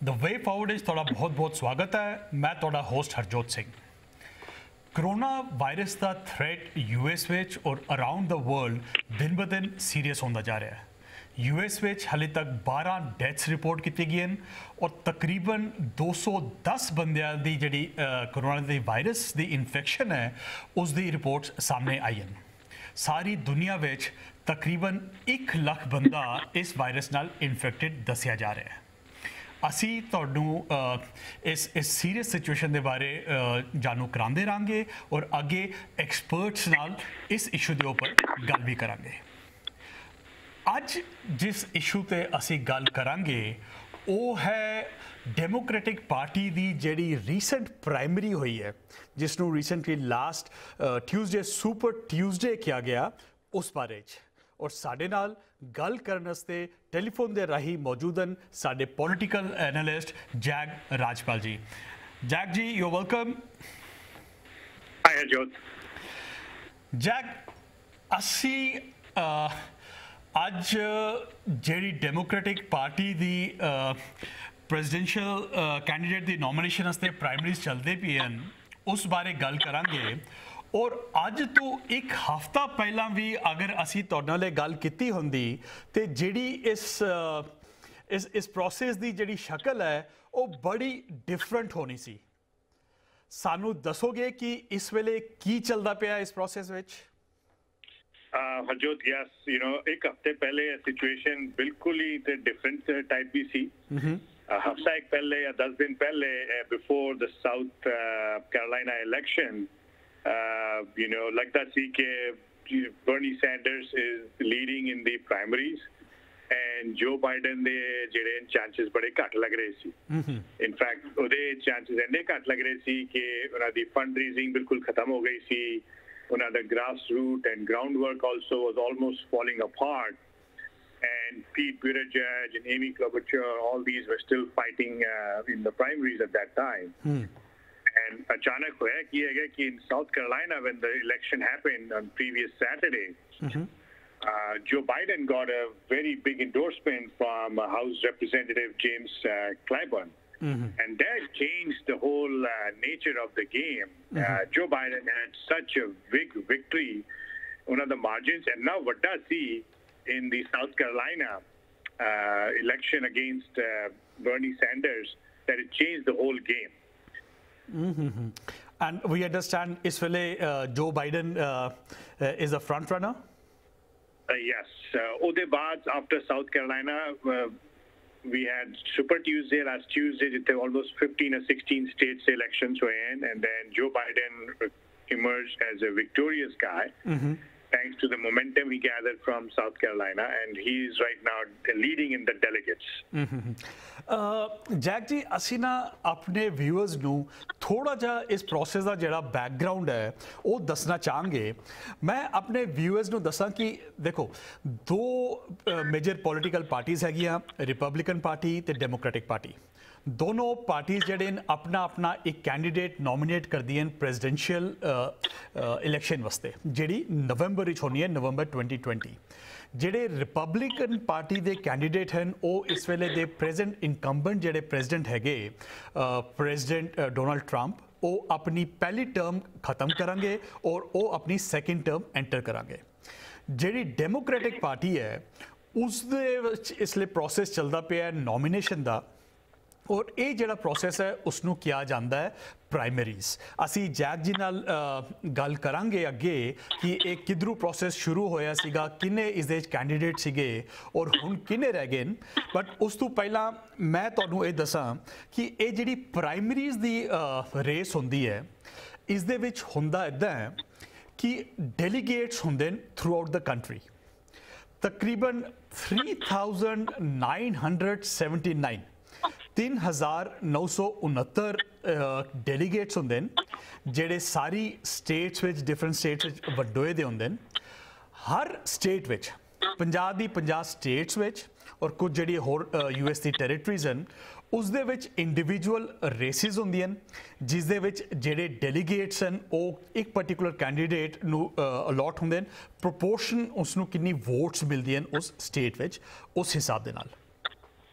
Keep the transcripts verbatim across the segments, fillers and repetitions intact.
The way forward is थोड़ा बहुत बहुत स्वागत है। मैं थोड़ा host Harjot Singh. Corona virus का थ्रेट यूएस विच और अराउंड द वर्ल्ड दिन ब दिन सीरीयस होता जा रहा है। यूएस विच हाले तक बारह डेथ्स रिपोर्ट की गई हैं और तकरीबन दो सौ दस बंदियां दी जिहड़ी कोरोना दी वायरस दी इन्फेक्शन है उसकी रिपोर्ट्स सामने आई हैं। सारी दुनिया विच तकरीबन एक लाख बंदा इस वायरस नाल इन्फेक्टेड दसिया जा रहा है। असी तुहानू इस इस सीरीयस सिचुएशन के बारे जानू कराते रहेंगे और अगे एक्सपर्ट्स नाल इस इशू के उपर गल भी करांगे। अज जिस इशू ते असी गल करांगे वो है डेमोक्रेटिक पार्टी की जिहड़ी रीसेंट प्राइमरी हुई है, जिसनू recently last Tuesday super Tuesday किया गया, उस बारे और साडे नाल गल करने वास्ते टेलीफोन के राही मौजूद हैं साडे political analyst Jag Rajpal ji. Jag ji, you welcome. Hi Harjot. Jag, असी अज जिहड़ी डेमोक्रेटिक पार्टी की प्रेजिडेंशियल कैंडीडेट की नॉमिनेशन वास्ते प्राइमरीज चलते पे हैं उस बारे गल करांगे। और अज तो एक हफ्ता पहला भी अगर असी तुहाडे नाल गल कीती हुंदी ते जिहड़ी इस इस इस प्रोसेस की जिहड़ी शक्ल है वो बड़ी डिफरेंट होनी सी। सानू दसोगे कि इस वेले की चलदा पिया इस प्रोसेस विच? हरजोत, यस, यू नो एक हफ्ते पहले सिचुएशन बिल्कुल ही डिफरेंट टाइप की सी। हफ्ता एक पहले या दस दिन पहले before the South Carolina election Uh, you know, लगता सी कि Bernie Sanders is leading in the primaries and Joe Biden दे ਜਿਹੜੇ chances बड़े घट लग रहे सी। In fact, ਉਹਦੇ chances ਇੰਨੇ ਘਟ ਲੱਗ ਰਹੇ ਸੀ ਕਿ ਉਹਨਾਂ ਦੀ fundraising ਬਿਲਕੁਲ ਖਤਮ ਹੋ ਗਈ ਸੀ। ਉਹਨਾਂ ਦਾ grassroots and groundwork also was almost falling apart. And Pete Buttigieg and Amy Klobuchar, all these were still fighting uh, in the primaries at that time. Hmm. And अचानक होया कि है कि in South Carolina when the election happened on previous Saturday, mm-hmm. uh, Joe Biden got a very big endorsement from uh, House Representative James uh, Clyburn, mm-hmm. and that changed the whole uh, nature of the game. Mm-hmm. uh, Joe Biden had such a big victory on the margins, and now what does he in the South Carolina uh, election against uh, Bernie Sanders that it changed the whole game. Mm-hmm. And we understand is wele uh, Joe Biden uh, uh, is a front runner. Uh, yes. Uh, Ode baad after South Carolina, uh, we had Super Tuesday last Tuesday. There were almost fifteen or sixteen states elections were in, and then Joe Biden emerged as a victorious guy. Mm-hmm. Thanks to the momentum he gathered from South Carolina, and he is right now leading in the delegates. Jag ji, असी ना अपने viewers नू थोड़ा जा इस process का जिहड़ा background है वो दसना चाहांगे। मैं अपने व्यूअर्स नू दसां कि देखो दो मेजर पॉलिटिकल पार्टीज हैगियां, रिपब्लिकन पार्टी ते डेमोक्रेटिक पार्टी। दोनों पार्टीज जिहड़े अपना अपना एक कैंडीडेट नॉमिनेट कर दिए प्रेजिडेंशियल इलैक्शन वास्ते, जिहड़ी नवंबर विच होनी है, नवंबर ट्वेंटी ट्वेंटी। जिहड़े रिपब्लिकन पार्टी के कैंडीडेट हैं वो इस वेले दे प्रेजेंट इनकम्बेंट जिहड़े प्रेजिडेंट हैगे प्रेजिडेंट डोनाल्ड ट्रंप, वो अपनी पहली टर्म खत्म करांगे और वो अपनी सैकेंड टर्म एंटर करांगे। जिहड़ी डेमोक्रेटिक पार्टी है उसदे इसलिए प्रोसेस चलता पिया नॉमिनेशन का, और ये जिहड़ा प्रोसेस है उसनू किया जाता है प्राइमरीज। असी जैक जी नाल गल करांगे अगे कि एक किधरों प्रोसेस शुरू होया सीगा, किन्ने इसदे कैंडीडेट सीगे और हुण किन्ने रह गए। बट उस तो पहला मैं तुहानू ये दसां कि ये जिहड़ी प्राइमरीज दी रेस हुंदी है इसदे विच हुंदा इदां है कि डेलीगेट्स हुंदे थ्रू आउट द कंट्री। तकरीबन three thousand nine hundred seventy nine तीन हज़ार नौ सौ उनहत्तर डेलीगेट्स होंगे जेडे सारी स्टेट्स विच डिफरेंट स्टेट्स विच वंडोए दे होंगे। हर स्टेट विच पंजाब दी पंजाब स्टेट्स विच और कुछ जिहड़ी होर यूएस दी टेरिटरीज हैं उस दे विच इंडिविजुअल रेसिस होंदियां जिस दे विच जिहड़े डेलीगेट्स हैं वो एक पर्टिकुलर कैंडीडेट नू अलॉट होंदे, प्रोपोर्शन उसनू कितनी वोट्स मिलदियां उस स्टेट विच उस हिसाब दे नाल।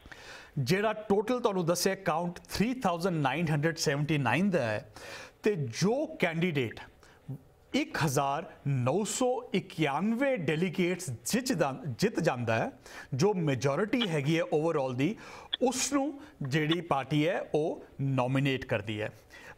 ਜਿਹੜਾ ਟੋਟਲ ਤੁਹਾਨੂੰ ਦੱਸਿਆ count three thousand nine hundred seventy nine ਦਾ ਹੈ ਤੇ ਜੋ ਕੈਂਡੀਡੇਟ एक हज़ार नौ सौ इक्यानवे डेलीगेट्स जित जित जाता है, जो मेजोरिटी हैगी है ओवरऑल दी, उसनू जिहड़ी पार्टी है वो नॉमिनेट करती है।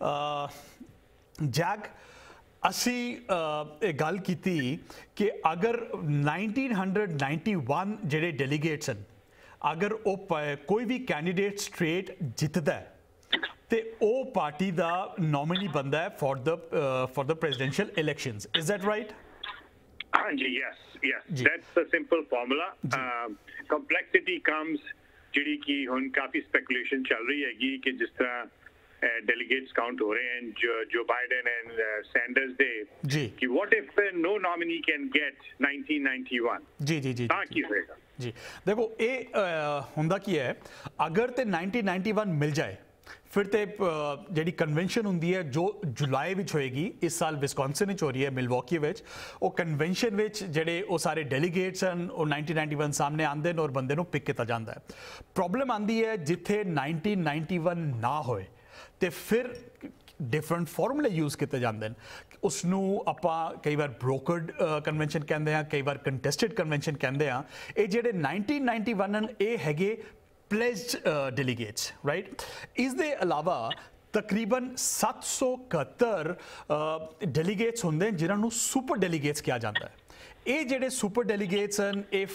जैग असी ये गल कीती कि अगर नाइनटीन हंड्रेड नाइनटी वन जिहड़े डेलीगेट्स हैं, अगर वो कोई भी कैंडीडेट स्ट्रेट जितदा है ਤੇ ਉਹ ਪਾਰਟੀ ਦਾ ਨੋਮੀਨੀ ਬੰਦਾ ਹੈ for the for the presidential elections. Is that right? ਹਾਂਜੀ, yes yes, that's a simple formula. Complexity comes ਜਿਹੜੀ ਕਿ ਹੁਣ ਕਾਫੀ ਸਪੈਕੂਲੇਸ਼ਨ ਚੱਲ ਰਹੀ ਹੈਗੀ ਕਿ ਜਿਸ ਤਰ੍ਹਾਂ डेलीगेट्स काउंट हो रहे हैं जो जो बाइडेन एंड सैंडर्स दे जी कि what if no nominee can get nineteen ninety one जी जी जी ਤਾਂ ਕੀ ਹੋਏਗਾ जी। देखो ये ਹੁੰਦਾ ਕੀ ਹੈ, अगर ਤੇ नाइनटीन नाइनटी वन मिल जाए फिर तो जी कन्वेंशन होंगी है जो जुलाई में होएगी, इस साल विस्कॉन्सिन हो रही है मिलवॉकी में, वो कन्वेंशन में जेडे वो सारे डेलीगेट्स हैं वो नाइनटीन नाइनटी वन सामने आते हैं और बंदे को पिक किया जाता है। प्रॉब्लम आती है जिथे नाइनटीन नाइनटी वन ना होए तो फिर डिफरेंट फॉर्मूले यूज़ किए जाते हैं। उसनू आपां कई बार ब्रोकर्ड कन्वेंशन कहते हैं, कई बार कंटेस्टेड कन्वेंशन कहते हैं। ये जेडे नाइनटीन नाइनटी वन ये हैगे प्लेज्ड डेलीगेट्स, राइट। इस दे अलावा तकरीबन सत्त सौ इकहत्तर डेलीगेट्स होंगे जिन्होंने सुपर डेलीगेट्स किया जाता है। ये जेडे सुपर डेलीगेट्स हैं ये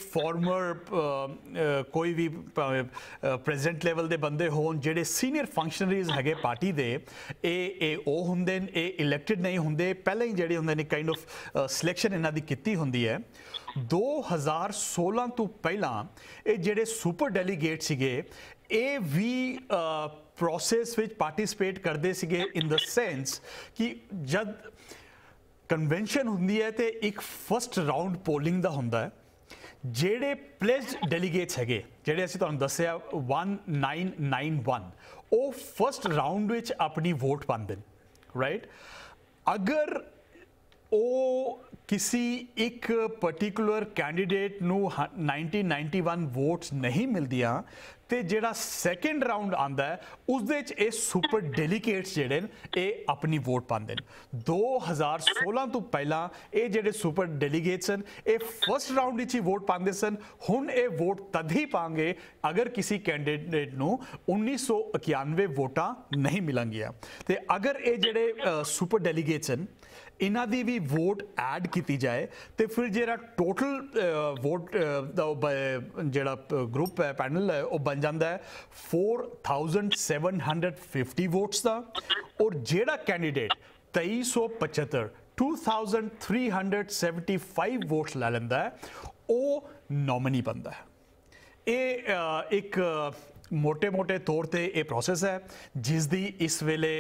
फॉर्मर कोई भी प्रेजिडेंट लेवल के बंदे होन, जेडे सीनियर फंक्शनरीज है पार्टी दे, ये ये वो होंगे, ये इलैक्टेड नहीं होंगे, पहले ही जेडे होंगे काइंड ऑफ सिलेक्शन इन्हां दी कीती होंदी है। दो हज़ार सोलह तो पहला ये जेडे सुपर डेलीगेट सीगे ये भी प्रोसेस विच पार्टिसिपेट करते सीगे इन द सेंस कि जब कन्वेंशन होंदी है तो एक फर्स्ट राउंड पोलिंग का होंदा है। जेडे प्लेज्ड डेलीगेट्स हैगे जेडे असीं तुहानूं दस्सिया वन नाइन नाइन वन वो फर्स्ट राउंड विच अपनी वोट पांदे ने, राइट। अगर वो किसी एक पर्टिकुलर कैंडीडेट नू नाइनटीन नाइनटी वन वोट्स नहीं मिलदियां तो जेड़ा सैकेंड राउंड आंदा है उसदे च ये सुपर डेलीगेट्स जेडे ये अपनी वोट पाते हैं। दो हज़ार सोलह तो पहला ये जेडे सुपर डेलीगेट्स हैं ये फर्स्ट राउंड ही वोट पाते सन, हुण ये वोट तद ही पाएंगे अगर किसी कैंडीडेट नू उन्नीस सौ इक्यानवे वोटां नहीं मिलणगियां। तो अगर ये जेडे सुपर डेलीगेट्स हैं इन्हां दी भी वोट ऐड की जाए तो फिर जेड़ा टोटल वोट जेड़ा ग्रुप है पैनल है वो बन जाता है four thousand seven hundred fifty votes का, और जेड़ा कैंडीडेट तेईस सौ पचहत्तर two thousand three hundred seventy five votes लै लेंदा है वो नॉमिनी बनता है। ये एक मोटे मोटे तौर पर यह प्रोसेस है जिसकी इस वेले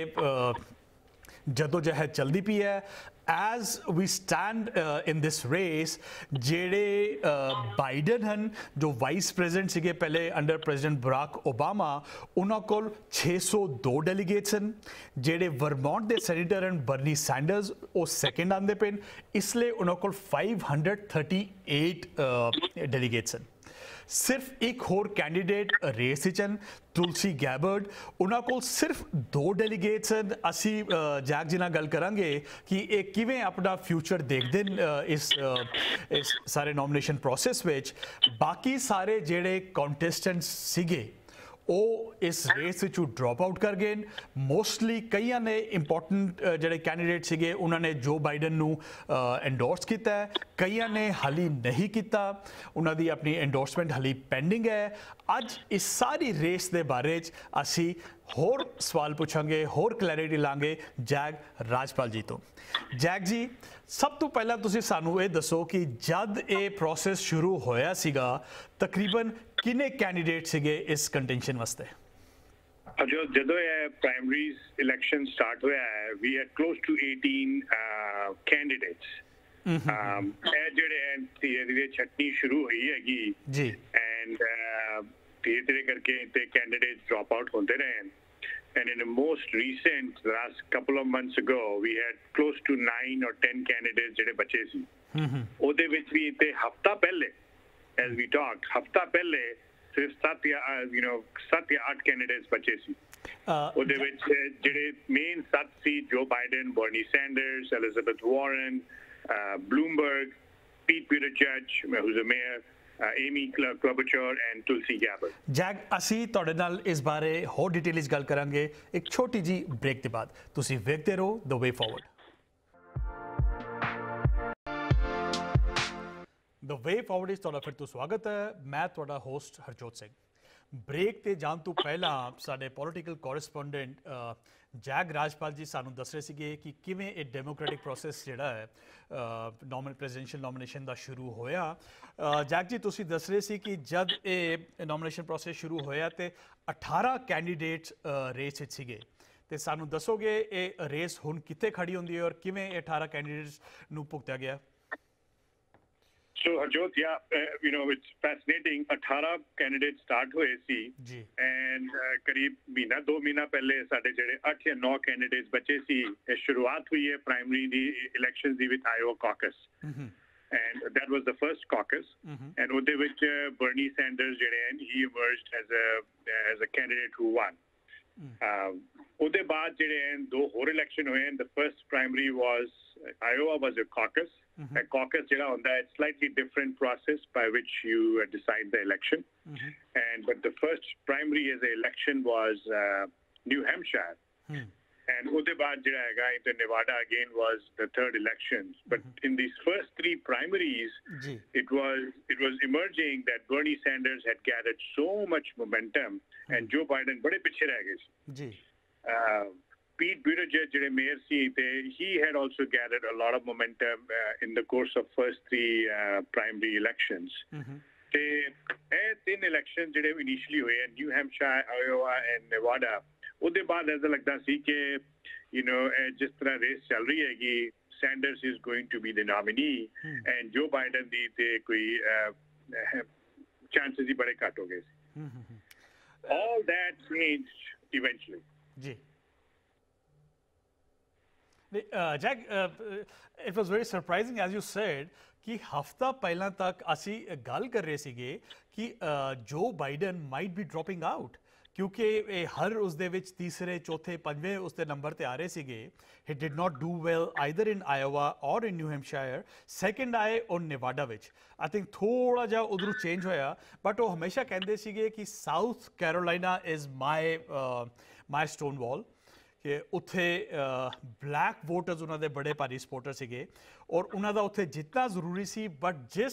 जदोजहद चलती पई है। As we stand in this race जेडे बाइडन हैं जो वाइस प्रेजिडेंट सीगे पहले अंडर प्रेजिडेंट बराक ओबामा, उन्होंने कोल छे सौ दो डेलीगेट्स हैं। जेडे वर्मोंट के सैनेटर हैं बर्नी सैंडर्स वो सैकेंड आते पे, इसलिए उन्होंने कोल five hundred thirty eight delegates हैं। सिर्फ एक होर कैंडीडेट रेस हैं तुलसी गैबर्ड, उन्होंने को सिर्फ दो डेलीगेट्स हैं। असी जैक जी नाल गल करांगे कि ये किवें अपना फ्यूचर देखते हैं इस इस सारे नॉमिनेशन प्रोसेस विच। बाकी सारे जेडे कॉन्टेस्टेंट्स सीगे वो इस रेस विचों ड्रॉप आउट कर गए। मोस्टली कई ने इंपॉर्टेंट जेडे कैंडीडेट सीगे उन्होंने जो बाइडन नू एंडोर्स किया है, कई ने हाली नहीं किया, उन्होंने अपनी एंडोर्समेंट हाली पेंडिंग है। अज इस सारी रेस के बारे असी होर सवाल पूछांगे, होर क्लैरिटी लांगे जैग राजपाल जी तो। जैग जी सब तो पहला तुसीं सानू ये दसो कि जब ये प्रोसेस शुरू होया सीगा तकरीबन किन्ने कैंडीडेट सीगे इस कंटेंशन वास्ते? जो जदों ये प्राइमरीज इलेक्शन स्टार्ट होया है we had close to eighteen candidates. ਇਹ ਜਿਹੜੇ ਧੀਰੇ ਧੀਰੇ ਛੱਟਣੀ ਸ਼ੁਰੂ ਹੋਈ ਹੈਗੀ ਜੀ ਐਂਡ ਧੀਰੇ ਧੀਰੇ ਕਰਕੇ ਤੇ ਕੈਂਡੀਡੇਟ ਡ੍ਰੌਪ ਆਊਟ ਹੁੰਦੇ ਰਹੇ। And in the most recent last couple of months ago we had close to nine or ten candidates ਜਿਹੜੇ ਬਚੇ ਸੀ। ਉਹਦੇ ਵਿੱਚ ਵੀ ਤੇ ਹਫਤਾ ਪਹਿਲੇ as we talked ਹਫਤਾ ਪਹਿਲੇ ਸਿਰਫ ਸੱਤ ਜਾਂ ਯੂ نو ਸੱਤ ਜਾਂ ਅੱਠ ਕੈਂਡੀਡੇਟਸ ਬਚੇ ਸੀ ਉਹਦੇ ਵਿੱਚ ਜਿਹੜੇ ਮੇਨ ਸੱਤ ਸੀ ਜੋ Biden, Bernie Sanders, Elizabeth Warren, Bloomberg, Pete Buttigieg who's a mayor, Amy Klobuchar and Tulsi Gabbard. Jag, ਅਸੀਂ ਤੁਹਾਡੇ ਨਾਲ ਇਸ ਬਾਰੇ ਹੋਰ ਡਿਟੇਲ ਵਿੱਚ ਗੱਲ ਕਰਾਂਗੇ ਇੱਕ ਛੋਟੀ ਜੀ ਬ੍ਰੇਕ ਦੇ ਬਾਅਦ। ਤੁਸੀਂ ਵੇਖਦੇ ਰਹੋ ਦ ਵੇ ਫਾਰਵਰਡ। ਦ ਵੇ ਫਾਰਵਰਡ ਵਿੱਚ ਤੁਹਾਡਾ ਫਿਰ ਤੋਂ ਸਵਾਗਤ ਹੈ। ਮੈਂ ਤੁਹਾਡਾ ਹੋਸਟ ਹਰਜੋਤ ਸਿੰਘ। ਬ੍ਰੇਕ ਤੇ ਜਾਣ ਤੋਂ ਪਹਿਲਾਂ ਸਾਡੇ ਪੋਲੀਟੀਕਲ ਕੋਰੈਸਪੋਂਡੈਂਟ ਜੈਗ ਰਾਜਪਾਲ ਜੀ ਸਾਨੂੰ ਦੱਸ ਰਹੇ ਸੀਗੇ ਕਿ ਕਿਵੇਂ ਇਹ ਡੈਮੋਕ੍ਰੈਟਿਕ ਪ੍ਰੋਸੈਸ ਜਿਹੜਾ ਹੈ ਨੋਮਨ ਪ੍ਰੈਜ਼ੀਡੈਂਸ਼ੀਅਲ ਨੋਮੀਨੇਸ਼ਨ ਦਾ ਸ਼ੁਰੂ ਹੋਇਆ। ਜੈਗ ਜੀ, ਤੁਸੀਂ ਦੱਸ ਰਹੇ ਸੀ ਕਿ ਜਦ ਇਹ ਨੋਮੀਨੇਸ਼ਨ ਪ੍ਰੋਸੈਸ ਸ਼ੁਰੂ ਹੋਇਆ ਤੇ ਅਠਾਰਾਂ ਕੈਂਡੀਡੇਟਸ ਰੇਸ ਵਿੱਚ ਸੀਗੇ, ਤੇ ਸਾਨੂੰ ਦੱਸੋਗੇ ਇਹ ਰੇਸ ਹੁਣ ਕਿੱਥੇ ਖੜੀ ਹੁੰਦੀ ਹੈ ਔਰ ਕਿਵੇਂ ਇਹ ਅਠਾਰਾਂ ਕੈਂਡੀਡੇਟਸ ਨੂੰ ਭੁਗਤਿਆ ਗਿਆ? So Harjot, yeah, uh, you know, it's fascinating. eighteen candidates start ਹੋਏ ਸੀ and ਕਰੀਬ ਮਹੀਨਾ ਦੋ ਮਹੀਨਾ ਪਹਿਲੇ ਸਾਡੇ ਜਿਹੜੇ ਅੱਠ ਜਾਂ ਨੌ candidates ਬਚੇ ਸੀ। ਇਹ ਸ਼ੁਰੂਆਤ ਹੋਈ ਹੈ ਪ੍ਰਾਇਮਰੀ ਦੀ ਇਲੈਕਸ਼ਨਸ ਦੀ with Iowa caucus and that was the first caucus and ਉਹਦੇ ਵਿੱਚ ਬਰਨੀ ਸੈਂਡਰਸ ਜਿਹੜੇ ਹਨ he emerged as a as a candidate who won. ਉਹਦੇ ਬਾਅਦ ਜਿਹੜੇ ਹਨ ਦੋ ਹੋਰ ਇਲੈਕਸ਼ਨ ਹੋਏ ਹਨ। The first primary was Iowa was a caucus. A caucus ਜਿਹੜਾ ਹੁੰਦਾ ਹੈ slightly different process by which you uh, decide the election. Mm-hmm. And but the first primary as an election was uh, New Hampshire. Mm. And ਉਹਦੇ ਬਾਅਦ ਜਿਹੜਾ ਹੈਗਾ in Nevada again was the third election. But mm-hmm. in these first three primaries, G. it was it was emerging that Bernie Sanders had gathered so much momentum mm-hmm. and Joe Biden ਬੜੇ ਪਿੱਛੇ ਰਹਿ ਗਏ ਸੀ। ਜੀ। Uh, Pete Buttigieg, ਜਿਹੜੇ mayor C, he had also gathered a lot of momentum uh, in the course of first three uh, primary elections. ਤੇ ਇਹ ਤਿੰਨ election ਜਿਹੜੇ ਇਨੀਸ਼ੀਅਲੀ ਹੋਏ New Hampshire, Iowa and Nevada, ਉਹਦੇ ਬਾਅਦ ਐਸਾ ਲੱਗਦਾ ਸੀ ਕਿ ਯੂ نو ਜਿਸ ਤਰ੍ਹਾਂ ਰੇਸ ਚੱਲ ਰਹੀ ਹੈਗੀ Sanders is going to be the nominee and Joe Biden ਦੀ ਤੇ ਕੋਈ ਚਾਂਸਸ ਹੀ ਬੜੇ ਘੱਟ ਹੋ ਗਏ ਸੀ। All that changed eventually. ਜੀ। Uh, Jack, uh, it was very surprising as you said ਕਿ ਹਫਤਾ ਪਹਿਲਾਂ ਤੱਕ ਅਸੀਂ ਗੱਲ ਕਰ ਰਹੇ ਸੀਗੇ ਕਿ Joe Biden might be dropping out ਕਿਉਂਕਿ ਇਹ ਹਰ ਉਸ ਦੇ ਵਿੱਚ ਤੀਸਰੇ, ਚੌਥੇ, ਪੰਜਵੇਂ ਉਸ ਦੇ ਨੰਬਰ ਤੇ ਆ ਰਹੇ ਸੀਗੇ। He did not do well either in Iowa or in New Hampshire. Second ਆਏ ਔਨ ਨੇਵਾਡਾ ਵਿੱਚ। ਆਈ ਥਿੰਕ ਥੋੜ੍ਹਾ ਜਿਹਾ ਉਧਰੋਂ ਚੇਂਜ ਹੋਇਆ, ਬਟ ਉਹ ਹਮੇਸ਼ਾ ਕਹਿੰਦੇ ਸੀਗੇ ਕਿ South Carolina is my my stone wall, ਕਿ ਉੱਥੇ ਬਲੈਕ ਵੋਟਰਸ ਉਹਨਾਂ ਦੇ ਬੜੇ ਭਾਰੀ ਸਪੋਰਟਰ ਸੀਗੇ ਔਰ ਉਹਨਾਂ ਦਾ ਉੱਥੇ ਜਿੱਤਣਾ ਜ਼ਰੂਰੀ ਸੀ, ਬਟ ਜਿਸ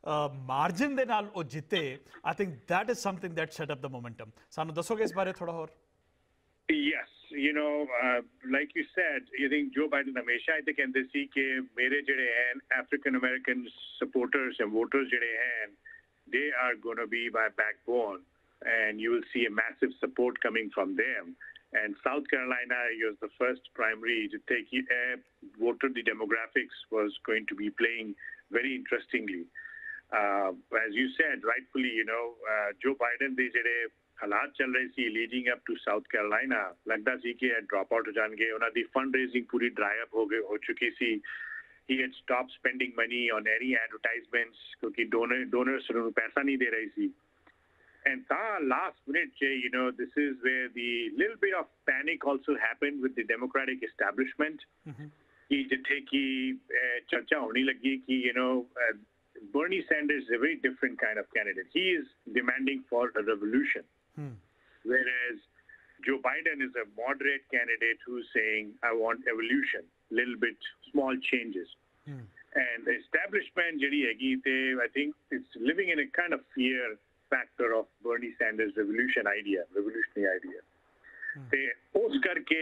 ਮਾਰਜਨ ਦੇ ਨਾਲ ਉਹ ਜਿੱਤੇ, I think that is something that set up the momentum. ਸਾਨੂੰ ਦੱਸੋਗੇ ਇਸ ਬਾਰੇ ਥੋੜਾ ਹੋਰ? Yes, you know, uh, like you said, I think Joe Biden ਹਮੇਸ਼ਾ ਇਹ ਕਹਿੰਦੇ ਸੀ ਕਿ ਮੇਰੇ ਜਿਹੜੇ ਹਨ African American supporters and voters ਜਿਹੜੇ ਹਨ, they are going to be my backbone and you will see a massive support coming from them. And South Carolina was the first primary to take uh, voter the demographics was going to be playing very interestingly. Uh, as you said, rightfully, you know, uh, Joe Biden ਦੇ ਜਿਹੜੇ ਹਾਲਾਤ ਚੱਲ ਰਹੇ ਸੀ leading up to South Carolina, ਲੱਗਦਾ ਸੀ ਕਿ drop out ਹੋ ਜਾਣਗੇ। ਉਹਨਾਂ ਦੀ fund raising ਪੂਰੀ dry up ਹੋ ਗਈ ਹੋ ਚੁੱਕੀ ਸੀ। He had stopped spending money on any advertisements ਕਿਉਂਕਿ donor donors ਨੂੰ ਪੈਸਾ ਨਹੀਂ ਦੇ ਰਹੇ ਸੀ। And the last minute, you know, this is where the little bit of panic also happened with the Democratic establishment. कि जिथे कि चर्चा होने लगी कि you know uh, Bernie Sanders is a very different kind of candidate. He is demanding for a revolution, hmm. whereas Joe Biden is a moderate candidate who's saying I want evolution, little bit small changes. Hmm. And the establishment, jehdi hegi te, I think it's living in a kind of fear factor of Bernie Sanders revolution idea, revolutionary idea. They post karke,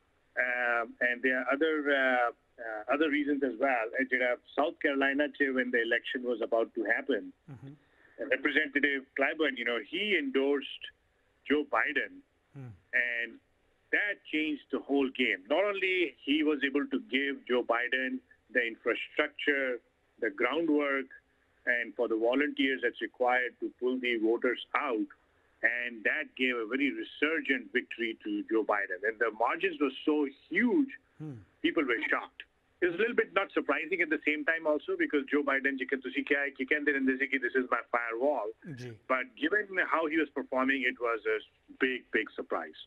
and there are other uh, uh, other reasons as well. South Carolina, when the election was about to happen, mm-hmm. Representative Clyburn, you know, he endorsed Joe Biden, mm. and that changed the whole game. Not only he was able to give Joe Biden the infrastructure, the groundwork, and for the volunteers that's required to pull the voters out. And that gave a very resurgent victory to Joe Biden. And the margins were so huge, hmm. people were shocked. It was a little bit not surprising at the same time also because Joe Biden, you can see this is my firewall. But given how he was performing, it was a big, big surprise.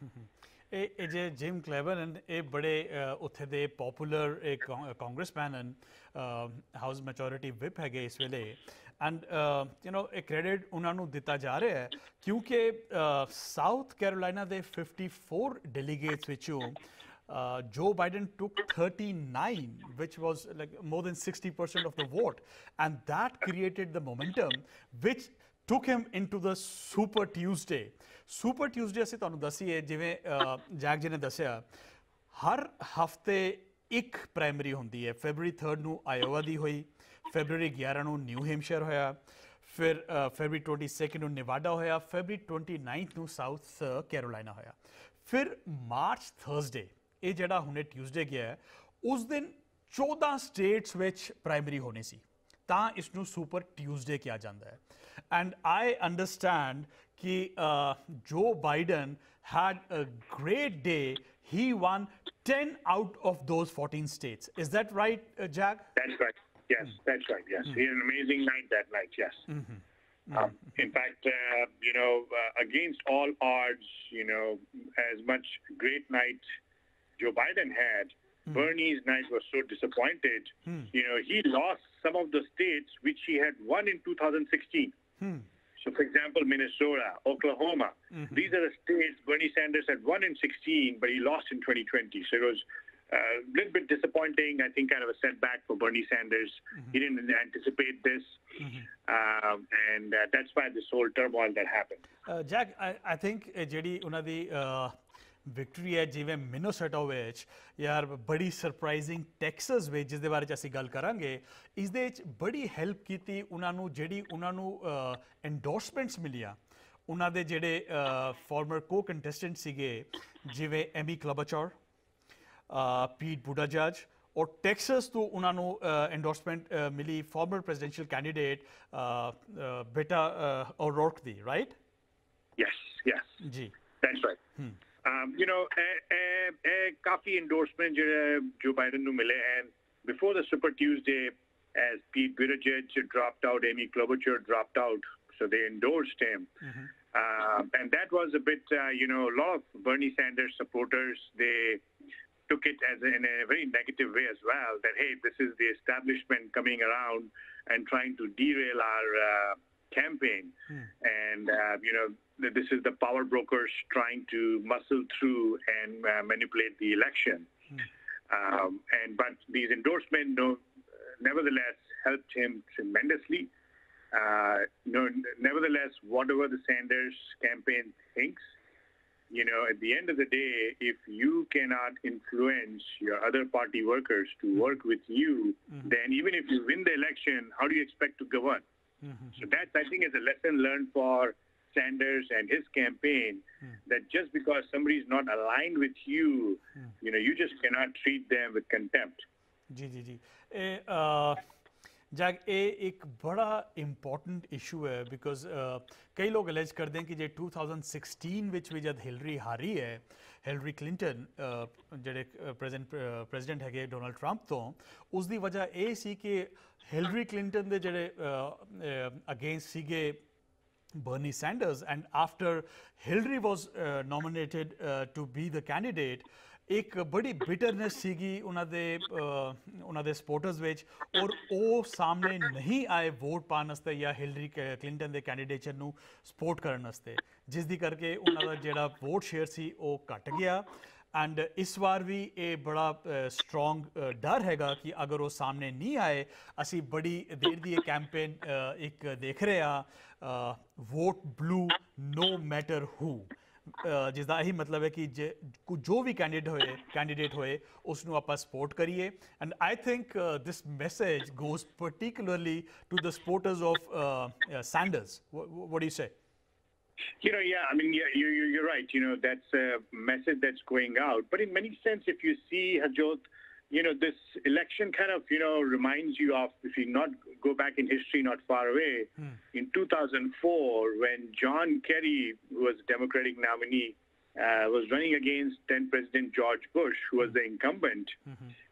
ਇਹ ਜੇ gym ਕਲੇਵਰਨ ਇਹ ਬੜੇ ਉੱਥੇ ਦੇ popular ਇੱਕ congressman ਹਨ house majority whip ਹੈਗੇ ਇਸ ਵੇਲੇ ਐਂਡ ਯੂ ਨੋ ਇਹ ਕ੍ਰੈਡਿਟ ਉਹਨਾਂ ਨੂੰ ਦਿੱਤਾ ਜਾ ਰਿਹਾ ਹੈ ਕਿਉਂਕਿ ਸਾਊਥ ਕੈਰੋਲਾਈਨਾ ਦੇ fifty-four ਡੈਲੀਗੇਟਸ ਵਿੱਚੋਂ Uh, Joe Biden took thirty-nine, which was like more than sixty percent of the vote. And that created the momentum, which took him into the Super Tuesday. Super Tuesday, ਅਸੀਂ ਤੁਹਾਨੂੰ ਦੱਸੀਏ ਜਿਵੇਂ Jack ਜੀ ਨੇ ਦੱਸਿਆ ਹਰ ਹਫਤੇ ਇੱਕ ਪ੍ਰਾਇਮਰੀ ਹੁੰਦੀ ਹੈ ਫੈਬਰਰੀ third ਨੂੰ ਆਇਓਵਾ ਦੀ ਹੋਈ ਫੈਬਰਰੀ eleven ਨੂੰ ਨਿਊ ਹੈਮਸ਼ਾਇਰ ਹੋਇਆ ਫਿਰ ਫੈਬਰਰੀ twenty-second ਨੂੰ ਨਿਵਾਡਾ ਹੋਇਆ ਫੈਬਰਰੀ twenty-ninth ਨੂੰ ਸਾਊਥ ਕੈਰੋਲਾਈਨਾ ਹੋਇਆ ਫਿਰ ਮਾਰਚ ਥਰਸਡੇ ਇਹ ਜਿਹੜਾ ਹੁਣੇ ਟਿਊਜ਼ਡੇ ਗਿਆ ਹੈ ਉਸ ਦਿਨ ਚੌਦਾਂ ਸਟੇਟਸ ਵਿੱਚ ਪ੍ਰਾਇਮਰੀ ਹੋਣੀ ਸੀ ਤਾਂ ਇਸ ਨੂੰ ਸੁਪਰ ਟਿਊਜ਼ਡੇ ਕਿਹਾ ਜਾਂਦਾ ਹੈ ਐਂਡ ਆਈ ਅੰਡਰਸਟੈਂਡ ਕਿ Joe Biden had a great day. He won ten out of those fourteen states. Is that right, uh, Jack? That's right. Yes, that's right. Yes. Mm-hmm. He had an amazing night that night. Yes. Mm-hmm. Mm-hmm. Um, in fact, uh, you know, uh, against all odds, you know, as much great night Joe Biden had, mm-hmm. Bernie's night was so disappointed. Mm-hmm. You know, he lost some of the states which he had won in two thousand sixteen. Mm-hmm. So, for example, Minnesota, Oklahoma, mm-hmm. these are the states Bernie Sanders had won in sixteen, but he lost in twenty twenty. So it was a uh, little bit disappointing, I think kind of a setback for Bernie Sanders. Mm-hmm. He didn't anticipate this, mm-hmm. um, and uh, that's why this whole turmoil that happened. Uh, Jack, I, I think ਜਿਹੜੀ ਉਹਨਾਂ ਦੀ victory ਹੈ ਜਿਵੇਂ Minnesota ਵਿੱਚ ਯਾਰ ਬੜੀ surprising Texas ਵਿੱਚ ਜਿਸ ਦੇ ਬਾਰੇ 'ਚ ਅਸੀਂ ਗੱਲ ਕਰਾਂਗੇ ਇਸ ਦੇ ਵਿੱਚ ਬੜੀ ਹੈਲਪ ਕੀਤੀ ਉਹਨਾਂ ਨੂੰ ਜਿਹੜੀ ਉਹਨਾਂ ਨੂੰ ਐਂਡੋਰਸਮੈਂਟਸ ਮਿਲੀਆਂ ਉਹਨਾਂ ਦੇ ਜਿਹੜੇ ਫਾਰਮਰ ਕੋ ਕੰਟੈਸਟੈਂਟ ਸੀਗੇ ਜਿਵੇਂ ਐਮੀ ਕਲਬਚਰ ਪੀਟ ਬੁਟੀਜੇਜ ਔਰ ਟੈਕਸਸ ਤੋਂ ਉਹਨਾਂ ਨੂੰ ਐਂਡੋਰਸਮੈਂਟ ਮਿਲੀ farmer presidential candidate Beto O'Rourke ਦੀ ਰਾਈਟ Yes, yes. ਜੀ That's right. Hmm. Um, you know, a, a, a coffee endorsement Joe Biden nu mile, and before the Super Tuesday, as Pete Buttigieg dropped out, Amy Klobuchar dropped out, so they endorsed him. Mm-hmm. uh, and that was a bit, uh, you know, a lot of Bernie Sanders supporters, they took it as a, in a very negative way as well, that, hey, this is the establishment coming around and trying to derail our uh, campaign. Hmm. And, uh, you know, this is the power brokers trying to muscle through and uh, manipulate the election. Hmm. Um, and but these endorsements, no, nevertheless, helped him tremendously. Uh, no, nevertheless, whatever the Sanders campaign thinks, you know, at the end of the day, if you cannot influence your other party workers to work with you, mm-hmm. then even if you win the election, how do you expect to govern? Mm-hmm. So that, I think, is a lesson learned for Sanders and his campaign, mm. that just because somebody is not aligned with you, mm. you know, you just cannot treat them with contempt. जी जी जी ए जैक ये एक बड़ा important issue है because कई लोग अलेज करते हैं कि जे two thousand sixteen ਵਿੱਚ ਵੀ ਜਦ ਹਿਲਰੀ ਹਾਰੀ ਹੈ ਹਿਲਰੀ ਕਲਿੰਟਨ ਜਿਹੜੇ ਪ੍ਰੈਜ਼ੈਂਟ ਪ੍ਰੈਜ਼ੀਡੈਂਟ ਹੈਗੇ ਡੋਨਲਡ ਟਰੰਪ ਤੋਂ ਉਸ ਦੀ ਵਜ੍ਹਾ ਇਹ ਸੀ ਕਿ ਹਿਲਰੀ ਕਲਿੰਟਨ ਦੇ ਜਿਹੜੇ ਅਗੇਂਸਟ ਸੀਗੇ Bernie Sanders, and after Hillary was uh, nominated uh, to be the candidate, एक बड़ी bitterness सीगी उन्हां दे उन्हां दे supporters विच और वो सामने नहीं आए वोट पाने वास्ते या हिलरी क्लिंटन दे कैंडिडेचर नू सपोर्ट करने वास्ते जिस दी करके उन्हां दा जेड़ा वोट शेयर सी वो घट गया एंड इस बार भी ये बड़ा स्ट्रॉन्ग uh, uh, डर हैगा कि अगर वो सामने नहीं आए असी बड़ी देर दी कैंपेन uh, एक देख रहे हैं vote blue no matter who जिसका यही मतलब है कि जे जो भी कैंडिडेट होए कैंडिडेट होए उसनू आपां सपोर्ट करिए and I think this message goes particularly to the supporters of Sanders what do you say You know, yeah, I mean, yeah, you, you, you're right. You know, that's a message that's going out. But in many sense, if you see, Harjot, you know, this election kind of, you know, reminds you of, if you not go back in history not far away, hmm. in two thousand four, when John Kerry, who was Democratic nominee, uh, was running against then President George Bush, who was the incumbent. Mm-hmm.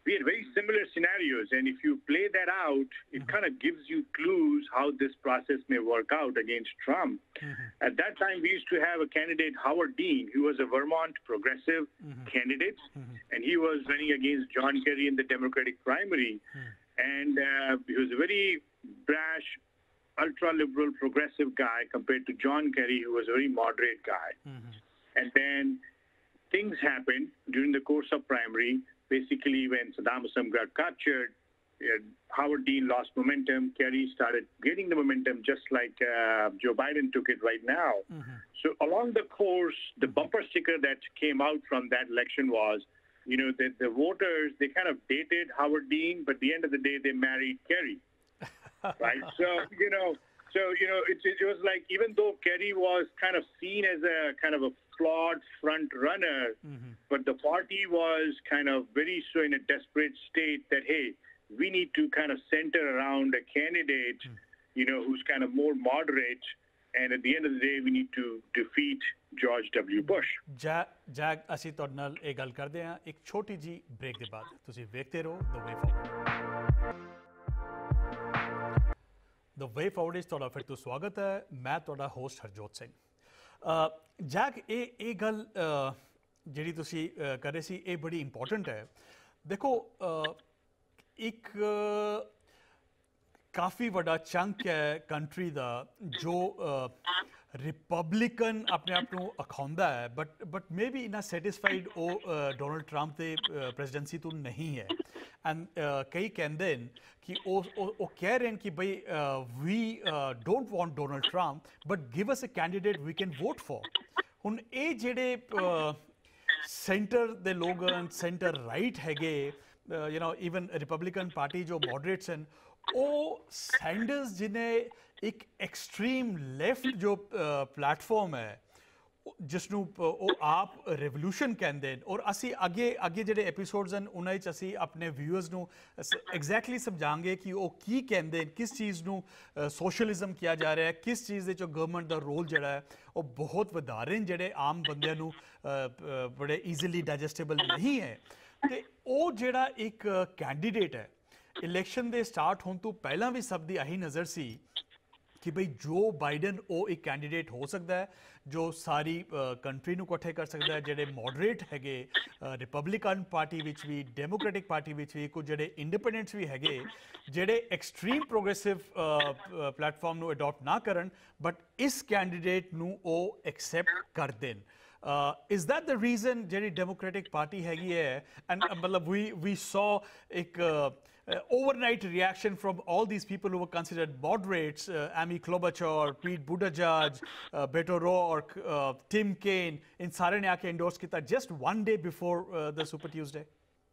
we had very similar scenarios. And if you play that out, it mm-hmm. kind of gives you clues how this process may work out against Trump. Mm-hmm. At that time, we used to have a candidate, Howard Dean, who was a Vermont progressive mm-hmm. candidate, mm-hmm. and he was running against John Kerry in the Democratic primary. Mm-hmm. And uh, he was a very brash, ultra-liberal, progressive guy compared to John Kerry, who was a very moderate guy. Mm-hmm. And then things happened during the course of primary. Basically, when Saddam Hussein got captured, uh, Howard Dean lost momentum. Kerry started getting the momentum just like uh, Joe Biden took it right now. Mm-hmm. So along the course, the bumper sticker that came out from that election was, you know, that the voters, they kind of dated Howard Dean, but at the end of the day, they married Kerry. Right? So, you know, so, you know, it, it was like, even though Kerry was kind of seen as a kind of a flawed front runner, mm-hmm. but the party was kind of very so in a desperate state that, hey, we need to kind of center around a candidate, mm. you know, who's kind of more moderate. And at the end of the day, we need to defeat George W. Bush. Ja, Jag, ਅਸੀਂ ਤੁਹਾਡੇ ਨਾਲ ਇਹ ਗੱਲ ਕਰਦੇ ਹਾਂ ਇੱਕ ਛੋਟੀ ਜੀ ਬ੍ਰੇਕ ਦੇ ਬਾਅਦ ਤੁਸੀਂ ਵੇਖਦੇ ਰਹੋ ਦ ਵੇ ਫਾਰਵਰਡ ਦ ਵੇ ਫਾਰਵਰਡ ਇਸ ਤੁਹਾਡਾ ਫਿਰ ਤੋਂ ਸਵਾਗਤ ਹੈ ਮੈਂ ਤੁਹਾਡਾ ਹੋਸਟ ਹਰਜੋਤ ਸਿੰਘ ਜੈਕ ਇਹ ਇਹ ਗੱਲ ਜਿਹੜੀ ਤੁਸੀਂ ਕਰ ਰਹੇ ਸੀ ਇਹ ਬੜੀ ਇੰਪੋਰਟੈਂਟ ਹੈ ਦੇਖੋ ਇੱਕ ਕਾਫੀ ਵੱਡਾ ਚੰਕ ਹੈ ਕੰਟਰੀ ਦਾ ਜੋ ਰਿਪਬਲਿਕਨ ਆਪਣੇ ਆਪ ਨੂੰ ਅਖਾਉਂਦਾ ਹੈ ਬਟ ਬਟ ਮੇ ਬੀ ਇਨਾ ਸੈਟਿਸਫਾਈਡ ਉਹ ਡੋਨਲਡ ਟਰੰਪ ਦੇ ਪ੍ਰੈਜ਼ੀਡੈਂਸੀ ਤੋਂ ਨਹੀਂ ਹੈ ਐਂਡ ਕਈ ਕਹਿੰਦੇ ਨੇ ਕਿ ਉਹ ਉਹ ਕਹਿ ਰਹੇ ਨੇ ਕਿ ਬਈ ਵੀ don't want Donald Trump but give us a candidate we can vote for ਹੁਣ ਇਹ ਜਿਹੜੇ ਸੈਂਟਰ ਦੇ ਲੋਕ ਸੈਂਟਰ ਰਾਈਟ ਹੈਗੇ you know even Republican Party ਜੋ ਮੋਡਰੇਟਸ ਹਨ ਉਹ ਸੈਂਡਰਸ ਜਿਹਨੇ ਇੱਕ ਐਕਸਟ੍ਰੀਮ ਲੈਫਟ ਜੋ ਪਲੈਟਫਾਰਮ ਹੈ ਜਿਸ ਨੂੰ ਉਹ ਆਪ ਰੈਵੋਲੂਸ਼ਨ ਕਹਿੰਦੇ ਨੇ ਔਰ ਅਸੀਂ ਅੱਗੇ ਅੱਗੇ ਜਿਹੜੇ ਐਪੀਸੋਡਸ ਹਨ ਉਹਨਾਂ ਵਿੱਚ ਅਸੀਂ ਆਪਣੇ ਵਿਊਅਰਸ ਨੂੰ ਐਗਜ਼ੈਕਟਲੀ ਸਮਝਾਂਗੇ ਕਿ ਉਹ ਕੀ ਕਹਿੰਦੇ ਨੇ ਕਿਸ ਚੀਜ਼ ਨੂੰ ਸੋਸ਼ਲਿਜ਼ਮ ਕਿਹਾ ਜਾ ਰਿਹਾ ਹੈ ਕਿਸ ਚੀਜ਼ ਦੇ 'ਚ ਗਵਰਨਮੈਂਟ ਦਾ ਰੋਲ ਜਿਹੜਾ ਹੈ ਉਹ ਬਹੁਤ ਵਧਾ ਰਹੇ ਨੇ ਜਿਹੜੇ ਆਮ ਬੰਦਿਆਂ ਨੂੰ ਬੜੇ ਈਜ਼ੀਲੀ ਡਾਈਜੈਸਟੇਬਲ ਨਹੀਂ ਹੈ ਅਤੇ ਉਹ ਜਿਹੜਾ ਇੱਕ ਕੈਂਡੀਡੇਟ ਹੈ ਇਲੈਕਸ਼ਨ ਦੇ ਸਟਾਰਟ ਹੋਣ ਤੋਂ ਪਹਿਲਾਂ ਵੀ ਸਭ ਦੀ ਆਹੀ ਨਜ਼ਰ ਸੀ ਕਿ ਬਈ ਜੋ ਬਾਈਡਨ ਉਹ ਇੱਕ ਕੈਂਡੀਡੇਟ ਹੋ ਸਕਦਾ ਹੈ ਜੋ ਸਾਰੀ ਕੰਟਰੀ ਨੂੰ ਇਕੱਠੇ ਕਰ ਸਕਦਾ ਹੈ ਜਿਹੜੇ ਮੋਡਰੇਟ ਹੈਗੇ ਰਿਪਬਲਿਕਨ ਪਾਰਟੀ ਵਿੱਚ ਵੀ ਡੈਮੋਕ੍ਰੈਟਿਕ ਪਾਰਟੀ ਵਿੱਚ ਵੀ ਕੁਝ ਜਿਹੜੇ ਇੰਡੀਪੈਂਡੈਂਟਸ ਵੀ ਹੈਗੇ ਜਿਹੜੇ ਐਕਸਟ੍ਰੀਮ ਪ੍ਰੋਗਰੈਸਿਵ ਪਲੈਟਫਾਰਮ ਨੂੰ ਅਡੋਪਟ ਨਾ ਕਰਨ ਬਟ ਇਸ ਕੈਂਡੀਡੇਟ ਨੂੰ ਉਹ ਐਕਸੈਪਟ ਕਰ ਦੇਣ is that the reason ਜਿਹੜੀ ਡੈਮੋਕ੍ਰੈਟਿਕ ਪਾਰਟੀ ਹੈਗੀ ਹੈ ਐਂਡ ਮਤਲਬ we we saw ਇੱਕ Uh, overnight reaction from all these people who were considered moderates, uh, Amy Klobuchar, Pete Buttigieg, uh, Beto O'Rourke, uh, Tim Kaine, in सारे ने आके endorse किया just one day before uh, the Super Tuesday.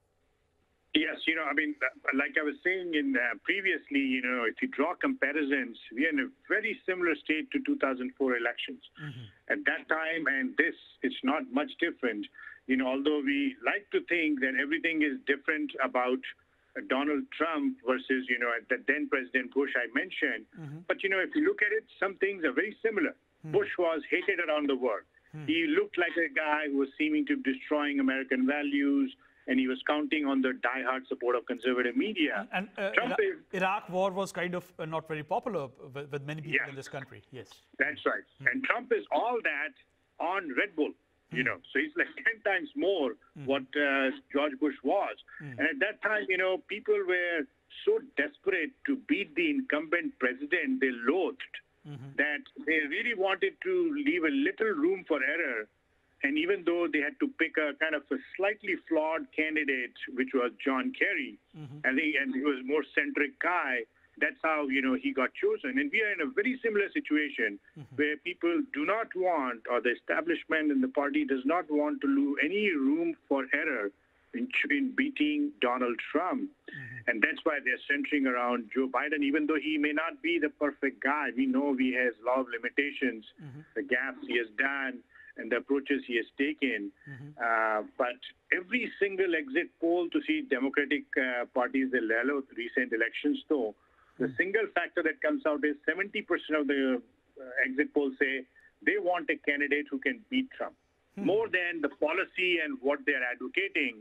Yes, you know, I mean, like I was saying in uh, previously, you know, if you draw comparisons, we are in a very similar state to two thousand four elections. Mm-hmm. At that time and this, it's not much different. You know, although we like to think that everything is different about Donald Trump versus, you know, the then President Bush I mentioned. Mm-hmm. But, you know, if you look at it, some things are very similar. Mm-hmm. Bush was hated around the world. Mm-hmm. He looked like a guy who was seeming to be destroying American values, and he was counting on the diehard support of conservative media. And, and uh, Trump Ira- is, Iraq war was kind of uh, not very popular with, with many people yeah. in this country. Yes. That's right. Mm-hmm. And Trump is all that on Red Bull. You know, so he's like ten times more mm. what uh, George Bush was. Mm. And at that time, you know, people were so desperate to beat the incumbent president, they loathed, mm-hmm. that they really wanted to leave a little room for error. And even though they had to pick a kind of a slightly flawed candidate, which was John Kerry, mm-hmm. and, he, and he was a more centric guy, that's how, you know, he got chosen. And we are in a very similar situation mm-hmm. where people do not want, or the establishment in the party does not want to leave any room for error in, in beating Donald Trump. Mm-hmm. And that's why they're centering around Joe Biden, even though he may not be the perfect guy. We know he has a lot of limitations, mm-hmm. the gaps he has done, and the approaches he has taken. Mm-hmm. Uh, but every single exit poll to see Democratic uh, parties, the recent elections though, the single factor that comes out is seventy percent of the uh, exit polls say they want a candidate who can beat Trump. Hmm. More than the policy and what they're advocating, hmm.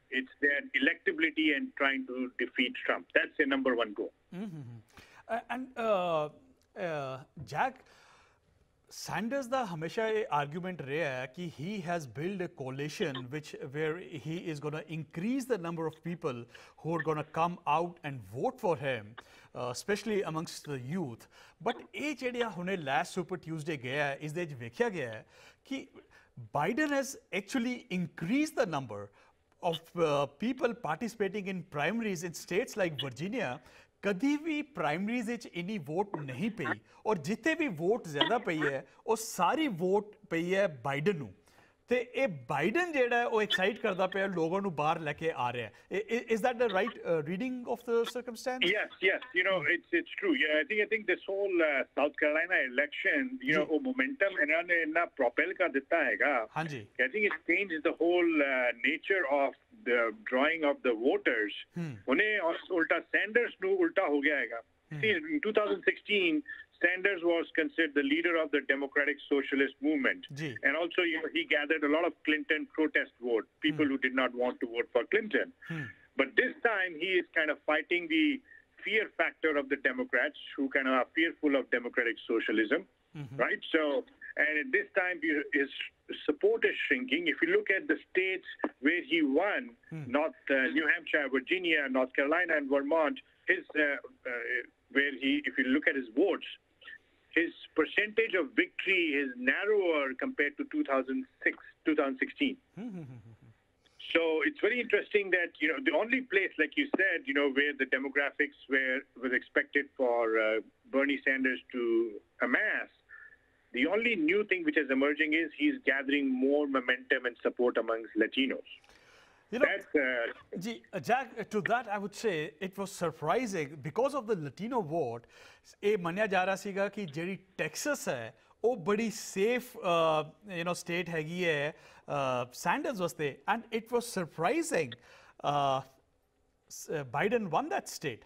It's their electability and trying to defeat Trump. That's their number one goal. Mm-hmm. Uh, and uh, uh, Jack, Sanders ਦਾ ਹਮੇਸ਼ਾ ਇਹ argument ਰਿਹਾ ਹੈ ਕਿ he has built a coalition which where he is going to increase the number of people who are going to come out and vote for him, uh, especially amongst the youth. But ਇਹ ਜਿਹੜਾ ਹੁਣੇ last Super Tuesday ਗਿਆ ਹੈ, ਇਸ ਦੇ ਵਿੱਚ ਵੇਖਿਆ ਗਿਆ ਹੈ ਕਿ Biden has actually increased the number of uh, people participating in primaries in states like Virginia. कभी भी प्राइमरीज ਵਿੱਚ ਇੰਨੀ ਵੋਟ ਨਹੀਂ ਪਈ ਔਰ ਜਿੱਥੇ ਵੀ ਵੋਟ ਜ਼ਿਆਦਾ ਪਈ ਹੈ ਉਹ ਸਾਰੀ ਵੋਟ ਪਈ ਹੈ ਬਾਈਡਨ ਨੂੰ ਤੇ ਇਹ ਬਾਈਡਨ ਜਿਹੜਾ ਹੈ ਉਹ ਐਕਸਾਈਟ ਕਰਦਾ ਪਿਆ ਲੋਕਾਂ ਨੂੰ ਬਾਹਰ ਲੈ ਕੇ ਆ ਰਿਹਾ ਹੈ is that the right uh, reading of the circumstance? Yes, yes, you know, it's it's true. Yeah, I think I think this whole uh, South Carolina election, you know, वो momentum ਇਹਨਾਂ ਨੇ ਇੰਨਾ propel ਕਰ ਦਿੱਤਾ ਹੈਗਾ. ਹਾਂਜੀ. I think it changed the whole uh, nature of the drawing of the voters. उन्हें उल्टा Sanders ਨੂੰ उल्टा हो गया हैगा. See, in twenty sixteen, Sanders was considered the leader of the Democratic Socialist movement. Gee. And also, you know, he gathered a lot of Clinton protest vote, people hmm. who did not want to vote for Clinton. Hmm. But this time, he is kind of fighting the fear factor of the Democrats who kind of are fearful of democratic socialism, mm-hmm. right? So, and at this time, his support is shrinking. If you look at the states where he won, hmm. North uh, New Hampshire, Virginia, North Carolina, and Vermont, his uh, uh, where he, if you look at his votes, his percentage of victory is narrower compared to two thousand six, twenty sixteen. So it's very interesting that, you know, the only place, like you said, you know, where the demographics were was expected for uh, Bernie Sanders to amass, the only new thing which is emerging is he's gathering more momentum and support amongst Latinos. You know, uh, Gee, uh, Jack, uh, to that I would say it was surprising because of the Latino vote. ਇਹ ਮੰਨਿਆ ਜਾ ਰਿਹਾ ਸੀਗਾ ਕਿ ਜਿਹੜੀ Texas ਹੈ ਉਹ ਬੜੀ ਸੇਫ ਯੂ نو ਸਟੇਟ ਹੈਗੀ ਹੈ ਸੈਂਡਰਸ ਵਾਸਤੇ and it was surprising Biden won that state.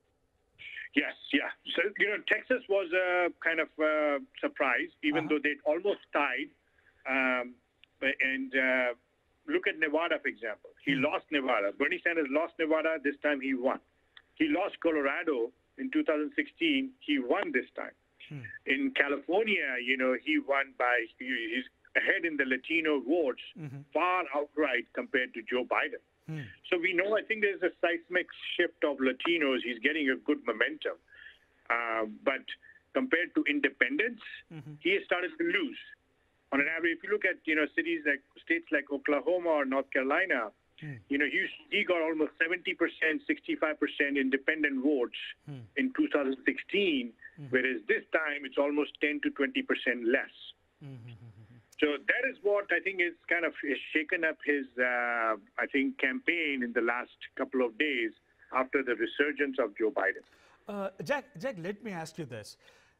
Yes, yeah. So, you know, Texas was a kind of uh, surprise, even uh-huh. though they almost tied. Um, and uh, look at Nevada, for example. He hmm. lost Nevada. Bernie Sanders lost Nevada. This time he won. He lost Colorado in two thousand sixteen. He won this time. Hmm. In California, you know, he won by, he's ahead in the Latino votes, mm-hmm. far outright compared to Joe Biden. Hmm. So we know, I think there's a seismic shift of Latinos. He's getting a good momentum. Uh, but compared to independents, mm-hmm. he has started to lose. On an average, if you look at, you know, cities like, states like Oklahoma or North Carolina, hmm. you know, he, he got almost seventy percent, sixty-five percent independent votes hmm. in two thousand sixteen, hmm. whereas this time it's almost ten to twenty percent less. Mm-hmm. So that is what I think is kind of is shaken up his, uh, I think, campaign in the last couple of days after the resurgence of Joe Biden. Uh, Jack, Jack, let me ask you this.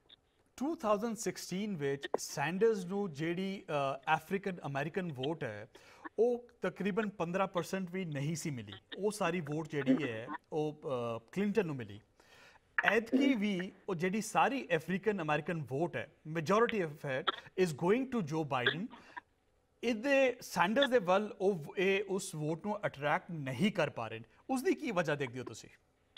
twenty sixteen ਵਿੱਚ Sanders ਨੂੰ ਜਿਹੜੀ African American vote ਹੈ ਉਹ ਤਕਰੀਬਨ ਪੰਦਰਾਂ percent ਵੀ ਨਹੀਂ ਸੀ ਮਿਲੀ ਉਹ ਸਾਰੀ ਵੋਟ ਜਿਹੜੀ ਹੈ ਉਹ ਕਲਿੰਟਨ ਨੂੰ ਮਿਲੀ ਐਤਕੀ ਵੀ ਉਹ ਜਿਹੜੀ ਸਾਰੀ ਅਫਰੀਕਨ ਅਮਰੀਕਨ ਵੋਟ ਹੈ majority of it is going to Joe Biden ਇਹਦੇ ਸੈਂਡਰਸ ਦੇ ਵੱਲ ਉਹ ਇਹ ਉਸ ਵੋਟ ਨੂੰ ਅਟਰੈਕਟ ਨਹੀਂ ਕਰ ਪਾ ਰਹੇ ਉਸ ਦੀ ਕੀ ਵਜ੍ਹਾ ਦੇਖਦੇ ਹੋ ਤੁਸੀਂ?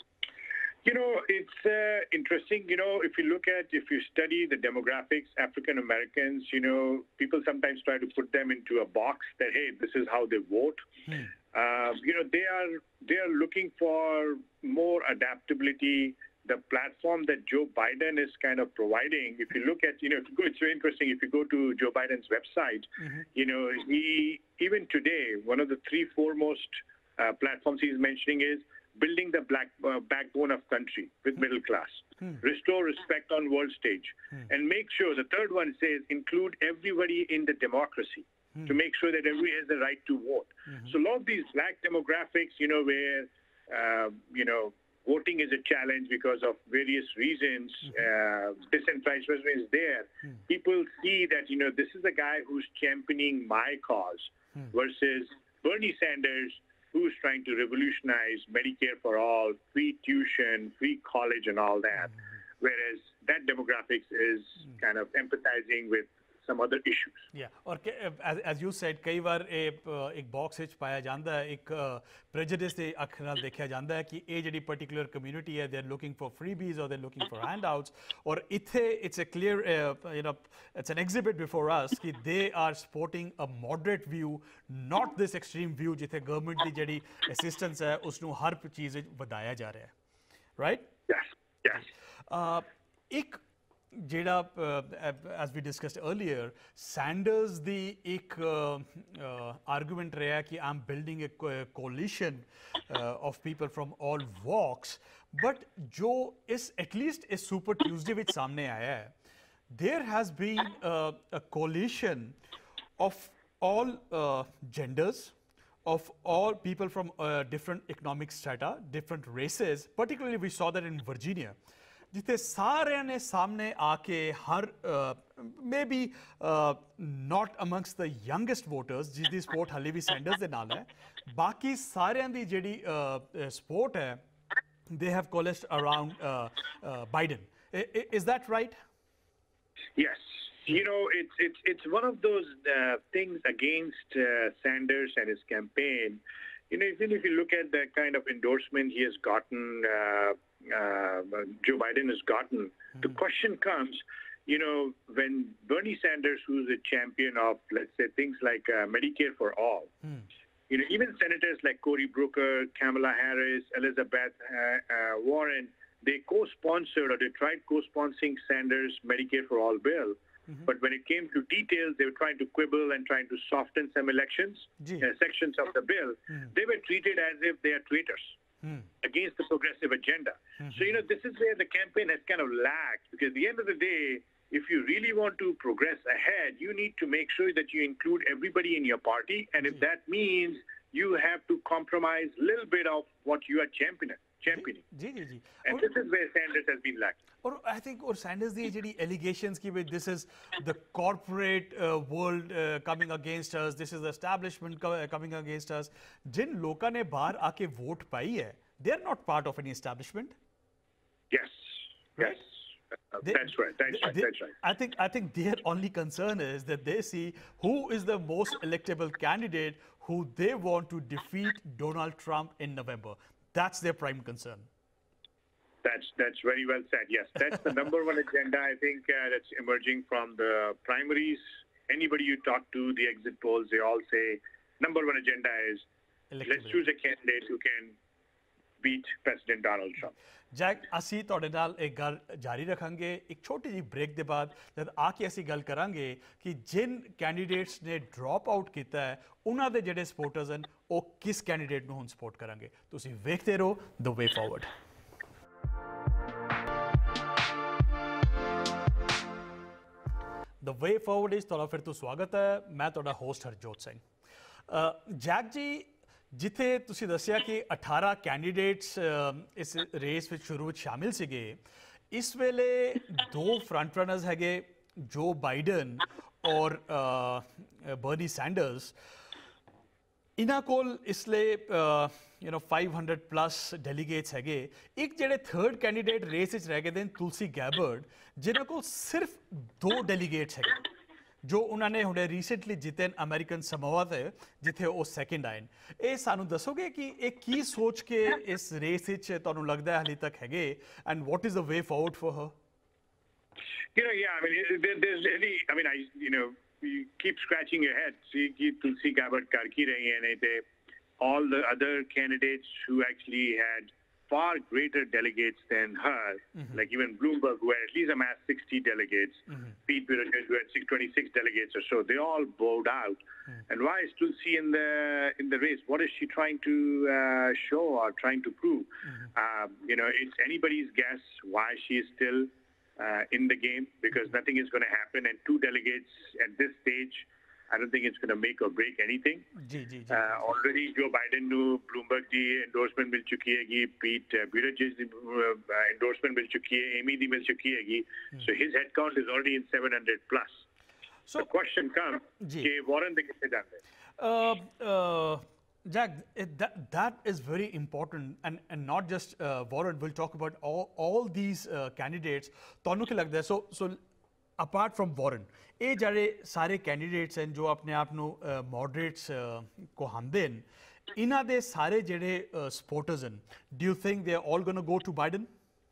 You know, it's uh, interesting, you know, if you look at, if you study the demographics, African Americans, you know, people sometimes try to put them into a box that, hey, this is how they vote. Hmm. Uh, you know, they are, they are looking for more adaptability. The platform that Joe Biden is kind of providing, if you look at, you know, if you go, it's very interesting, if you go to Joe Biden's website, mm-hmm. you know, he, even today, one of the three foremost uh, platforms he's mentioning is building the black uh, backbone of country with middle class, hmm. restore respect on world stage, hmm. and make sure, the third one says, include everybody in the democracy hmm. to make sure that everybody has the right to vote. Mm-hmm. So a lot of these black demographics, you know, where, uh, you know, voting is a challenge because of various reasons, mm-hmm. uh, disenfranchisement is there. Hmm. People see that, you know, this is the guy who's championing my cause hmm. versus Bernie Sanders, who's trying to revolutionize Medicare for all, free tuition, free college and all that. Mm-hmm. Whereas that demographics is mm-hmm. kind of empathizing with some other issues. Yeah, or as, as you said, कई बार एक box ਵਿੱਚ ਪਾਇਆ ਜਾਂਦਾ ਹੈ, ਇੱਕ prejudice ਦੇ ਅੱਖ ਨਾਲ ਦੇਖਿਆ ਜਾਂਦਾ ਹੈ ਕਿ ਇਹ ਜਿਹੜੀ particular community ਹੈ, they're looking for freebies or they're looking for handouts, or ਇੱਥੇ it's a clear, uh, you know, it's an exhibit before us कि they are supporting a moderate view, not this extreme view ਜਿੱਥੇ government ਦੀ ਜਿਹੜੀ assistance ਹੈ ਉਸਨੂੰ ਹਰ ਚੀਜ਼ ਵਿੱਚ ਵਧਾਇਆ ਜਾ ਰਿਹਾ ਹੈ, right? Yes, yes. Uh, ਇੱਕ ਜਿਹੜਾ uh, as we discussed earlier, Sanders ਦੀ ਇੱਕ argument ਰਿਹਾ ਕਿ I'm building a coalition uh, of people from all walks, but ਜੋ ਇਸ at least ਇਸ Super Tuesday ਵਿੱਚ ਸਾਹਮਣੇ ਆਇਆ ਹੈ, there has been uh, a coalition of all uh, genders, of all people from uh, different economic strata, different races. Particularly we saw that in Virginia, जिथे सारे ने सामने आके हर maybe not amongst the youngest voters जिसकी support हाले भी Sanders दे नाल है, बाकी सारे दी जेडी सपोर्ट है, they have coalesced around uh, uh, Biden. I, is that right? Yes. You know, it's it's it's one of those uh, things against uh, Sanders and his campaign. You know, even if you look at the kind of endorsement he has gotten, uh, uh, Joe Biden has gotten, mm-hmm. the question comes, you know, when Bernie Sanders, who's a champion of, let's say, things like uh, Medicare for all, mm. you know, even senators like Cory Booker, Kamala Harris, Elizabeth uh, uh, Warren, they co-sponsored or they tried co-sponsoring Sanders' Medicare for all bill. Mm-hmm. But when it came to details, they were trying to quibble and trying to soften some elections, uh, sections of the bill. Mm-hmm. They were treated as if they are traitors mm. against the progressive agenda. Mm-hmm. So, you know, this is where the campaign has kind of lagged, because at the end of the day, if you really want to progress ahead, you need to make sure that you include everybody in your party. And if that means you have to compromise a little bit of what you are championing. championing. जी जी जी. And this is where Sanders has been lacking. और I think और Sanders दी जेडी allegations की with this is the corporate uh, world uh, coming against us, this is the establishment coming against us. जिन लोगों ने बाहर आके वोट पाई है, they are not part of any establishment. Yes. Right? Yes. Uh, they, that's right. That's right. They, that's right. I think I think their only concern is that they see who is the most electable candidate who they want to defeat Donald Trump in November. That's their prime concern. That's that's very well said. Yes, that's the number one agenda, I think, uh, that's emerging from the primaries. Anybody you talk to, the exit polls, they all say number one agenda is let's choose a candidate who can beat President Donald Trump. Jack ਅਸੀਂ ਤੁਹਾਡੇ ਨਾਲ ਇੱਕ ਗੱਲ ਜਾਰੀ ਰੱਖਾਂਗੇ ਇੱਕ ਛੋਟੀ ਜਿਹੀ ਬ੍ਰੇਕ ਦੇ ਬਾਅਦ, ਜਦ ਆ ਕੇ ਅਸੀਂ ਗੱਲ ਕਰਾਂਗੇ ਕਿ ਜਿਨ ਕੈਂਡੀਡੇਟਸ ਨੇ ਡ੍ਰੌਪ ਆਊਟ ਕੀਤਾ ਹੈ ਉਹਨਾਂ ਦੇ ਜਿਹੜੇ ਸਪੋਰਟਰਸ ਹਨ ਉਹ ਕਿਸ ਕੈਂਡੀਡੇਟ ਨੂੰ ਹੁਣ ਸਪੋਰਟ ਕਰਾਂਗੇ। ਤੁਸੀਂ ਵੇਖਦੇ ਰਹੋ ਦ ਵੇ ਫਾਰਵਰਡ। ਦ ਵੇ ਫਾਰਵਰਡ ਵਿੱਚ ਤੁਹਾਡਾ ਫਿਰ ਤੋਂ ਸਵਾਗਤ ਹੈ। ਮੈਂ ਤੁਹਾਡਾ ਹੋਸਟ ਹਰਜੋਤ ਸਿੰਘ। ਜੈਕ ਜੀ, ਜਿੱਥੇ ਤੁਸੀਂ ਦੱਸਿਆ ਕਿ ਅਠਾਰਾਂ ਕੈਂਡੀਡੇਟਸ ਇਸ ਰੇਸ ਵਿੱਚ ਸ਼ੁਰੂ ਵਿੱਚ ਸ਼ਾਮਿਲ ਸੀਗੇ, ਇਸ ਵੇਲੇ ਦੋ ਫਰੰਟ ਰਨਰਸ ਹੈਗੇ, ਜੋ ਬਾਈਡਨ ਔਰ ਬਰਨੀ ਸੈਂਡਰਸ। ਇਹਨਾਂ ਕੋਲ ਇਸ ਲਈ you know five hundred plus delegates ਹੈਗੇ। ਇੱਕ ਜਿਹੜੇ ਥਰਡ ਕੈਂਡੀਡੇਟ ਰੇਸ ਵਿੱਚ ਰਹਿ ਗਏ ਨੇ ਤੁਲਸੀ ਗੈਬਰਡ, ਜਿਨ੍ਹਾਂ ਕੋਲ ਸਿਰਫ ਦੋ ਡੈਲੀਗੇਟਸ ਹੈਗੇ, ਜੋ ਉਹਨਾਂ ਨੇ ਹੁਣੇ ਰੀਸੈਂਟਲੀ ਜਿੱਤੇ ਅਮਰੀਕਨ ਸਮੋਆ ਤੇ, ਜਿੱਥੇ ਉਹ ਸੈਕਿੰਡ ਆਏ। ਇਹ ਸਾਨੂੰ ਦੱਸੋਗੇ ਕਿ ਇਹ ਕੀ ਸੋਚ ਕੇ ਇਸ ਰੇਸ ਵਿੱਚ ਤੁਹਾਨੂੰ ਲੱਗਦਾ ਹਾਲੇ ਤੱਕ ਹੈਗੇ, and what is the way forward for her? You know, yeah, I mean, there, there's really, I mean, I, you know, you keep scratching your head. See, ki Tulsi Gabbard kar ki rahi hai, nahi the all the other candidates who actually had far greater delegates than her, mm-hmm. like even Bloomberg, who had at least amassed sixty delegates, mm-hmm. Pete Buttigieg, who had twenty-six delegates or so, they all bowed out. Mm-hmm. And why is Tulsi in the in the race? What is she trying to uh, show or trying to prove? Mm-hmm. Um, you know, it's anybody's guess why she is still uh, in the game, because mm-hmm. nothing is going to happen. And two delegates at this stage, I don't think it's going to make or break anything. जी, जी, जी. Uh, already Joe Biden nu Bloomberg di endorsement mil chuki hai, Pete uh, Buttigieg di uh, endorsement mil chuki hai, Amy di mil chuki hai. Hmm. So his head count is already in seven hundred plus. So the question comes, ke Warren de kitne jaate hain? Uh, uh, Jack, it, that, that is very important, and, and not just uh, Warren. We'll talk about all, all these uh, candidates. Tonu ki lagda hai? So, so apart from Warren ਇਹ ਜਿਹੜੇ ਸਾਰੇ candidates ਹਨ ਜੋ ਆਪਣੇ ਆਪ ਨੂੰ ਮੋਡਰੇਟਸ ਕਹਾਉਂਦੇ ਨੇ ਇਹਨਾਂ ਦੇ ਸਾਰੇ ਜਿਹੜੇ ਸਪੋਰਟਰਸ ਹਨ do you think they are all going to go to Biden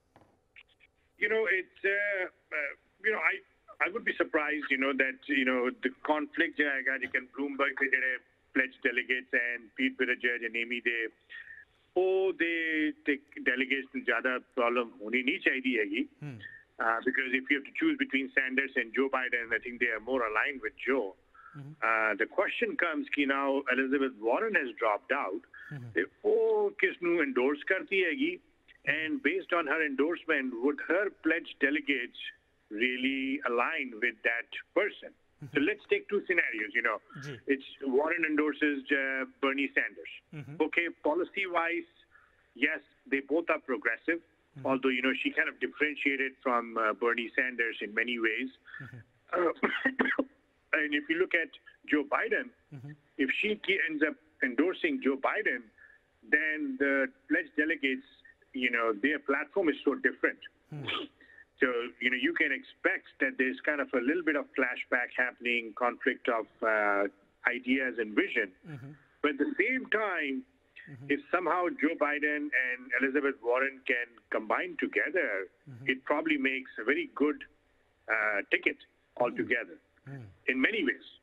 You know, it's, uh, uh, you know, I I would be surprised, you know, that, you know, the conflict jayega, you can Bloomberg, the pledged delegates and Pete Buttigieg and Amy, they, oh, they take delegates to zyada problem honi nahi chahiye hai. Hmm. Uh, because if you have to choose between Sanders and Joe Biden, I think they are more aligned with Joe. Mm-hmm. Uh, the question comes ki now Elizabeth Warren has dropped out. Mm-hmm. They, oh, kisnu endorse karti hai. And based on her endorsement, would her pledged delegates really align with that person? Mm-hmm. So let's take two scenarios, you know. Gee. It's Warren endorses uh, Bernie Sanders. Mm-hmm. Okay, policy-wise, yes, they both are progressive, mm-hmm. although, you know, she kind of differentiated from uh, Bernie Sanders in many ways. Mm-hmm. Uh, and if you look at Joe Biden, mm-hmm. if she ends up endorsing Joe Biden, then the pledged delegates, you know, their platform is so different. Hmm. So, you know, you can expect that there's kind of a little bit of flashback happening, conflict of uh, ideas and vision. Mm-hmm. But at the same time, mm-hmm. if somehow Joe Biden and Elizabeth Warren can combine together, mm-hmm. it probably makes a very good uh, ticket altogether mm-hmm. in many ways.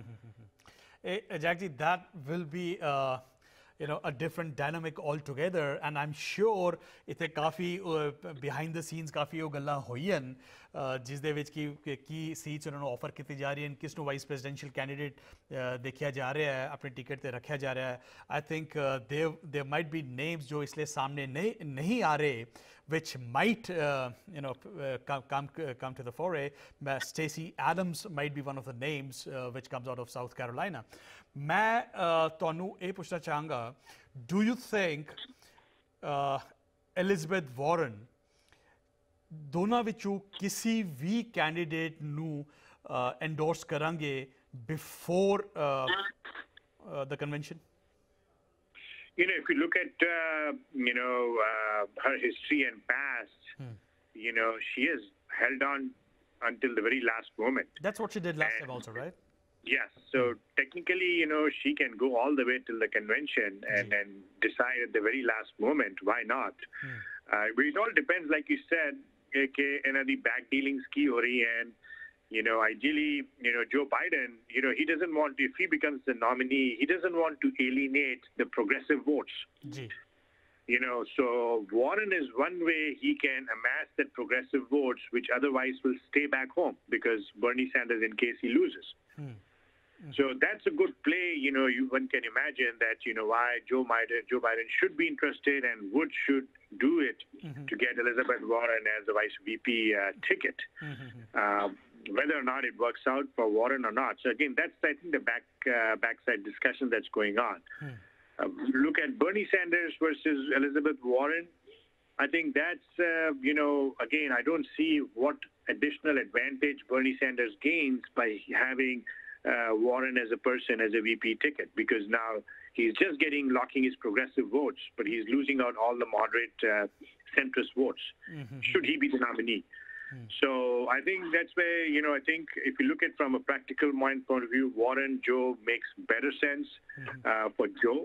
Mm-hmm. Exactly, that will be... Uh... you know, a different dynamic altogether, and I'm sure इतने काफ़ी behind the scenes काफ़ी वो गल्लां होईयां जिस दे विच की की seats उन्होंने ऑफर की जा रही हैं किस नु वाइस प्रेसिडेंशियल कैंडिडेट देखा जा रहा है अपने टिकट पे रखा जा रहा है I think there there might be names जो इसलिए सामने नहीं नहीं आ रहे which might uh, you know uh, come come come to the foray. Stacey Adams might be one of the names uh, which comes out of South Carolina. मैं ਤੁਹਾਨੂੰ ਇਹ ਪੁੱਛਣਾ ਚਾਹਾਂਗਾ do you think uh, Elizabeth Warren ਦੋਨਾਂ ਵਿੱਚੋਂ ਕਿਸੇ ਵੀ candidate ਨੂੰ endorse ਕਰਾਂਗੇ before uh, uh, the convention? You know, if you look at, uh, you know, uh, her history and past, hmm. you know, she has held on until the very last moment. That's what she did last and, time also, right? Yes. So hmm. technically, you know, she can go all the way till the convention and then decide at the very last moment. Why not? Hmm. Uh, but it all depends, like you said, कि इन्होंने back dealings की हो रही हैं. You know, ideally, you know, Joe Biden, you know, he doesn't want, if he becomes the nominee, he doesn't want to alienate the progressive votes. Gee. You know, so Warren is one way he can amass that progressive votes, which otherwise will stay back home because Bernie Sanders, in case he loses. Hmm. Mm-hmm. So that's a good play. You know, you, one can imagine that, you know, why Joe Biden, Joe Biden should be interested and Wood should do it mm-hmm. to get Elizabeth Warren as the vice V P uh, ticket. Mm-hmm. Um, whether or not it works out for Warren or not. So again, that's, I think, the back uh, backside discussion that's going on. Hmm. Uh, look at Bernie Sanders versus Elizabeth Warren. I think that's, uh, you know, again, I don't see what additional advantage Bernie Sanders gains by having uh, Warren as a person, as a V P ticket, because now he's just getting, locking his progressive votes, but he's losing out all the moderate uh, centrist votes, mm-hmm. should he be the nominee. Hmm. So I think that's where, you know, I think if you look at from a practical mind point of view, Warren, Joe makes better sense mm-hmm. uh, for Joe.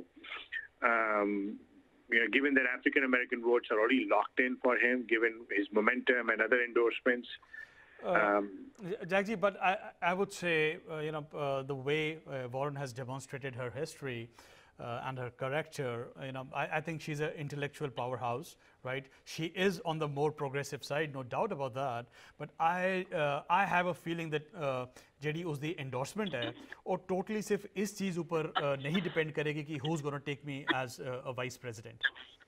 Um, you know, given that African-American votes are already locked in for him, given his momentum and other endorsements. Uh, um, Jagji, but I, I would say, uh, you know, uh, the way uh, Warren has demonstrated her history uh, and her character, you know, I, I think she's an intellectual powerhouse, right? She is on the more progressive side, no doubt about that. But I, uh, I have a feeling that ਜਿਹੜੀ ਉਸ ਦੀ endorsement ਹੈ ਉਹ totally ਸਿਰਫ ਇਸ ਚੀਜ਼ ਉੱਪਰ ਨਹੀਂ depend ਕਰੇਗੀ ਕਿ who's going to take me as a, a vice president.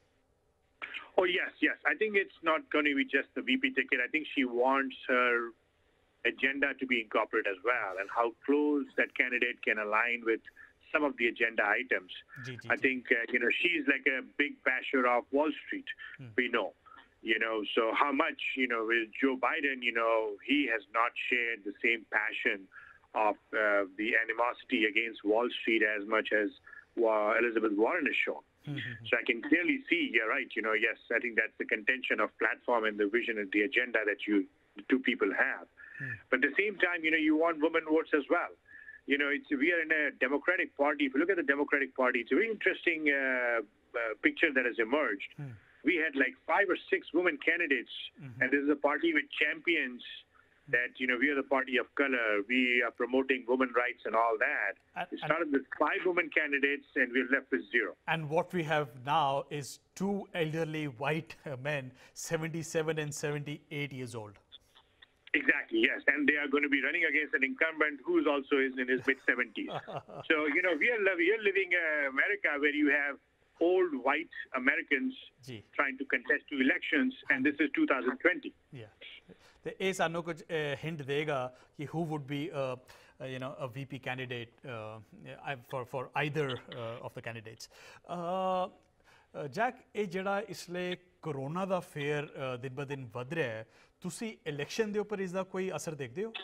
Oh, yes, yes. I think it's not going to be just the V P ticket. I think she wants her agenda to be incorporated as well, and how close that candidate can align with some of the agenda items. G G G. I think, uh, you know, she's like a big basher of Wall Street, hmm. we know. You know, so how much, you know, with Joe Biden, you know, he has not shared the same passion of uh, the animosity against Wall Street as much as uh, Elizabeth Warren has shown. Mm-hmm. So I can clearly see, you're right, you know, yes, I think that's the contention of platform and the vision and the agenda that you, the two people have. But at the same time, you know, you want women votes as well. You know, it's, we are in a Democratic Party. If you look at the Democratic Party, it's a very interesting uh, uh, picture that has emerged. Mm. We had like five or six women candidates, mm-hmm. and this is a party with champions that, you know, we are the party of color. We are promoting women rights and all that. And, we started with five women candidates, and we're left with zero. And what we have now is two elderly white men, seventy-seven and seventy-eight years old. Exactly, yes. And they are going to be running against an incumbent who's also is in his mid-seventies. So, you know, we are, we are living in America where you have old white Americans Gee. trying to contest two elections, and this is two thousand twenty. Yeah. तो ये सानू कुछ hint देगा कि who would be a, a, you know a V P candidate uh, for for either uh, of the candidates. Uh, uh, Jack, ਇਹ ਜਿਹੜਾ इसलिए corona ਦਾ fair दिन ब दिन वध ਰਿਹਾ है, ਤੁਸੀਂ ਇਲੈਕਸ਼ਨ ਦੇ ਉੱਪਰ ਇਸ ਦਾ ਕੋਈ ਅਸਰ ਦੇਖਦੇ ਹੋ?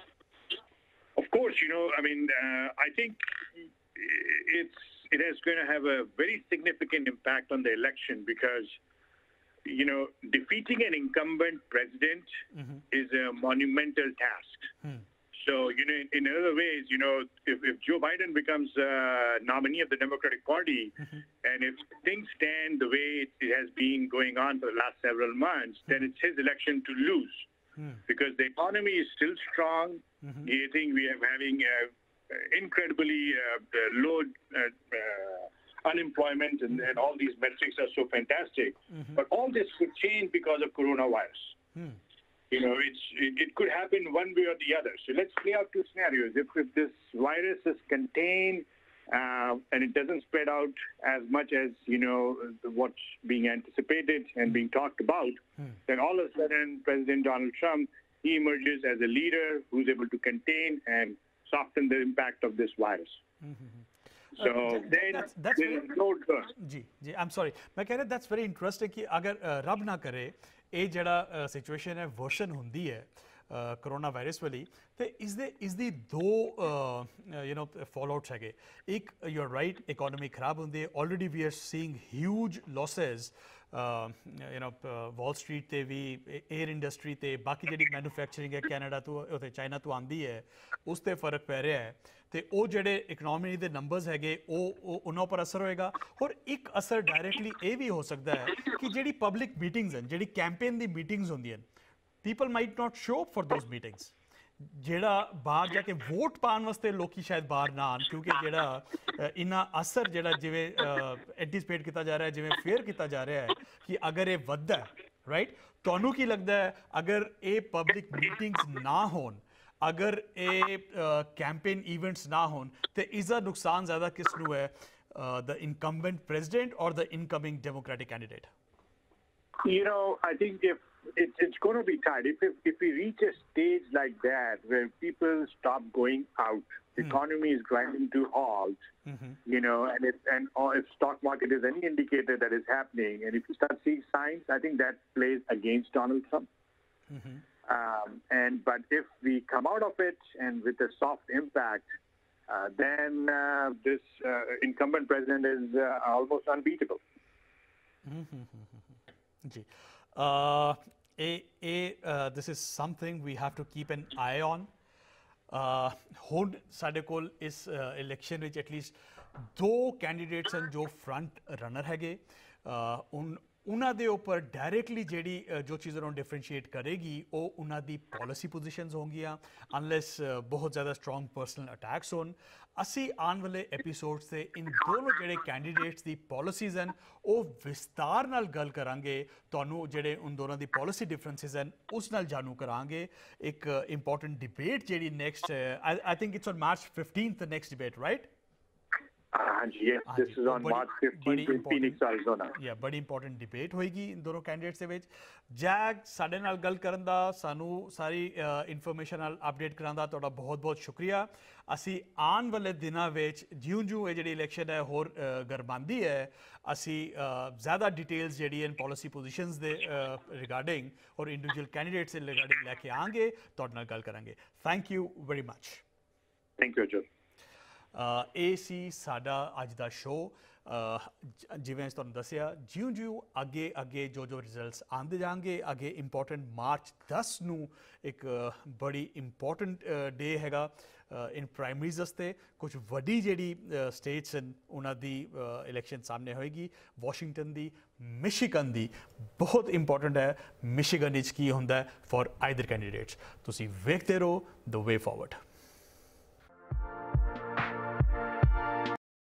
Of course, you know, I mean, uh, I think it's it is going to have a very significant impact on the election because, you know, defeating an incumbent president mm-hmm. is a monumental task. Hmm. So, you know, in, in other ways, you know, if, if Joe Biden becomes uh, nominee of the Democratic Party, mm-hmm. and if things stand the way it has been going on for the last several months, mm-hmm. then it's his election to lose. Hmm. Because the economy is still strong. Mm-hmm. I think we are having uh, incredibly uh, low uh, uh, unemployment, and, and all these metrics are so fantastic. Mm-hmm. But all this could change because of coronavirus. Hmm. You know, it's it, it could happen one way or the other. So let's play out two scenarios. If, if this virus is contained uh, and it doesn't spread out as much as, you know, what's being anticipated and being talked about, hmm. then all of a sudden President Donald Trump, he emerges as a leader who's able to contain and soften the impact of this virus. Mm-hmm. So uh, then that's, that's there is no turn. Ji ji I'm sorry. मैं कह रहा that's very interesting कि अगर रब ना करे ये जड़ा situation है वर्षन होंदी है कोरोना वायरस वाली तो इस दे इस दी दो you know fallouts हैगे एक you're right economy खराब होंदी है already we are seeing huge losses uh, you know Wall Street ते भी air industry ते बाकी जड़ी manufacturing है Canada तो उते China तो आंदी है उस ते फर्क पै रहा है ਤੇ ਉਹ ਜਿਹੜੇ ਇਕਨੋਮੀ ਦੇ ਨੰਬਰਸ ਹੈਗੇ ਉਹ ਉਹਨਾਂ ਉੱਪਰ ਅਸਰ ਹੋਏਗਾ ਔਰ ਇੱਕ ਅਸਰ ਡਾਇਰੈਕਟਲੀ ਇਹ ਵੀ ਹੋ ਸਕਦਾ ਹੈ ਕਿ ਜਿਹੜੀ ਪਬਲਿਕ ਮੀਟਿੰਗਸ ਹਨ ਜਿਹੜੀ ਕੈਂਪੇਨ ਦੀ ਮੀਟਿੰਗਸ ਹੁੰਦੀਆਂ ਹਨ people might not show up for those meetings ਜਿਹੜਾ ਬਾਹਰ ਜਾ ਕੇ ਵੋਟ ਪਾਉਣ ਵਾਸਤੇ ਲੋਕੀ ਸ਼ਾਇਦ ਬਾਹਰ ਨਾ ਆਣ ਕਿਉਂਕਿ ਜਿਹੜਾ ਇਨਾ ਅਸਰ ਜਿਹੜਾ ਜਿਵੇਂ ਐਂਟੀਸਪੇਟ ਕੀਤਾ ਜਾ ਰਿਹਾ ਹੈ ਜਿਵੇਂ ਫੇਅਰ ਕੀਤਾ ਜਾ ਰਿਹਾ ਹੈ ਕਿ ਅਗਰ ਇਹ ਵੱਧਦਾ ਹੈ ਰਾਈਟ ਤੁਹਾਨੂੰ ਕੀ ਲੱਗਦਾ ਹੈ ਅਗਰ ਇਹ ਪਬਲਿਕ ਮੀਟਿੰਗਸ ਨਾ ਹੋਣ अगर ये कैंपेन इवेंट्स ना हों तो इसका नुकसान ज़्यादा किस नू है the incumbent president or the incoming Democratic candidate? You know, I think if it, it's going to be tight. If, if if we reach a stage like that where people stop going out, the mm. economy is grinding to halt, mm-hmm. you know, and it, and or if stock market is any indicator that is happening, and if you start seeing signs, I think that plays against Donald Trump. Mm-hmm. Um, and but if we come out of it and with a soft impact, uh, then uh, this uh, incumbent president is uh, almost unbeatable. Mm-hmm. uh, a, a, uh, this is something we have to keep an eye on. ਹੁਣ ਸਾਡੇ ਕੋਲ ਇਸ election ਵਿੱਚ at least ਦੋ candidates ਹਨ ਜੋ front runner ਹੈਗੇ ਉਨ ਉਹਨਾਂ ਦੇ ਉੱਪਰ ਡਾਇਰੈਕਟਲੀ ਜਿਹੜੀ ਜੋ ਚੀਜ਼ਾਂ ਨੂੰ ਡਿਫਰੈਂਸ਼ੀਏਟ ਕਰੇਗੀ ਉਹ ਉਹਨਾਂ ਦੀ ਪਾਲਿਸੀ ਪੋਜੀਸ਼ਨਸ ਹੋਣਗੀਆਂ ਅਨਲੈਸ ਬਹੁਤ ਜ਼ਿਆਦਾ ਸਟਰੋਂਗ ਪਰਸਨਲ ਅਟੈਕਸ ਹੋਣ ਅਸੀਂ ਆਉਣ ਵਾਲੇ ਐਪੀਸੋਡਸ 'ਤੇ ਇਨ ਦੋਨੋਂ ਜਿਹੜੇ ਕੈਂਡੀਡੇਟਸ ਦੀ ਪਾਲਿਸੀਜ਼ ਹਨ ਉਹ ਵਿਸਤਾਰ ਨਾਲ ਗੱਲ ਕਰਾਂਗੇ ਤੁਹਾਨੂੰ ਜਿਹੜੇ ਉਨ ਦੋਨਾਂ ਦੀ ਪਾਲਿਸੀ ਡਿਫਰੈਂਸਿਸ ਹਨ ਉਸ ਨਾਲ ਜਾਣੂ ਕਰਾਂਗੇ ਇੱਕ ਇੰਪੋਰਟੈਂਟ ਡਿਬੇਟ ਜਿਹੜੀ next I think it's on March fifteenth next debate right Uh, yes, this is on March fifteenth in Phoenix, Arizona. Yeah, बड़ी important debate होएगी इन दोनों candidates ਦੇ ਵਿੱਚ ਜੈਕ ਸਾਡੇ ਨਾਲ ਗੱਲ ਕਰਨ ਦਾ ਸਾਨੂੰ ਸਾਰੀ ਇਨਫੋਰਮੇਸ਼ਨ ਨਾਲ ਅਪਡੇਟ ਕਰਾਉਣ ਦਾ ਤੁਹਾਡਾ ਬਹੁਤ ਬਹੁਤ ਸ਼ੁਕਰੀਆ ਅਸੀਂ ਆਉਣ ਵਾਲੇ ਦਿਨਾਂ ਵਿੱਚ ਜਿਉਂ-ਜਿਉਂ ਇਹ ਜਿਹੜੀ ਇਲੈਕਸ਼ਨ ਹੈ ਹੋਰ ਗਰਮਾਂਦੀ ਹੈ ਅਸੀਂ ਜ਼ਿਆਦਾ ਡਿਟੇਲਸ ਜਿਹੜੀ ਹਨ ਪਾਲਿਸੀ ਪੋਜੀਸ਼ਨਸ ਦੇ ਰਿਗਾਰਡਿੰਗ ਔਰ ਇੰਡੀਵਿਜੂਅਲ ਕੈਂਡੀਡੇਟਸ ਦੇ ਰਿਗਾਰਡਿੰਗ ਲੈ ਕੇ ਆਵਾਂਗੇ ਤੁਹਾਡੇ ਨਾਲ ਗੱਲ ਕਰਾਂਗੇ thank you very much thank you ਅਜਰ ਇਹ ਸੀ ਸਾਡਾ ਅੱਜ ਦਾ ਸ਼ੋਅ ਜਿਵੇਂ ਤੁਹਾਨੂੰ ਦੱਸਿਆ ਜਿਉਂ ਜਿਉਂ ਅੱਗੇ ਅੱਗੇ ਜੋ ਜੋ ਰਿਜ਼ਲਟਸ ਆਉਂਦੇ ਜਾਣਗੇ ਅੱਗੇ ਇੰਪੋਰਟੈਂਟ ਮਾਰਚ ਦਸ ਨੂੰ ਇੱਕ ਬੜੀ ਇੰਪੋਰਟੈਂਟ ਡੇ ਹੈਗਾ ਇਨ ਪ੍ਰਾਇਮਰੀਜ਼ ਵਾਸਤੇ ਕੁਝ ਵੱਡੀ ਜਿਹੜੀ ਸਟੇਟਸ ਹਨ ਉਹਨਾਂ ਦੀ ਇਲੈਕਸ਼ਨ ਸਾਹਮਣੇ ਹੋਏਗੀ ਵਾਸ਼ਿੰਗਟਨ ਦੀ ਮਿਸ਼ੀਗਨ ਦੀ ਬਹੁਤ ਇੰਪੋਰਟੈਂਟ ਹੈ ਮਿਸ਼ੀਗਨ ਵਿੱਚ ਕੀ ਹੁੰਦਾ ਫॉर ਆਈਦਰ ਕੈਂਡੀਡੇਟਸ ਤੁਸੀਂ ਵੇਖਦੇ ਰਹੋ ਦ ਵੇ ਫਾਰਵਰਡ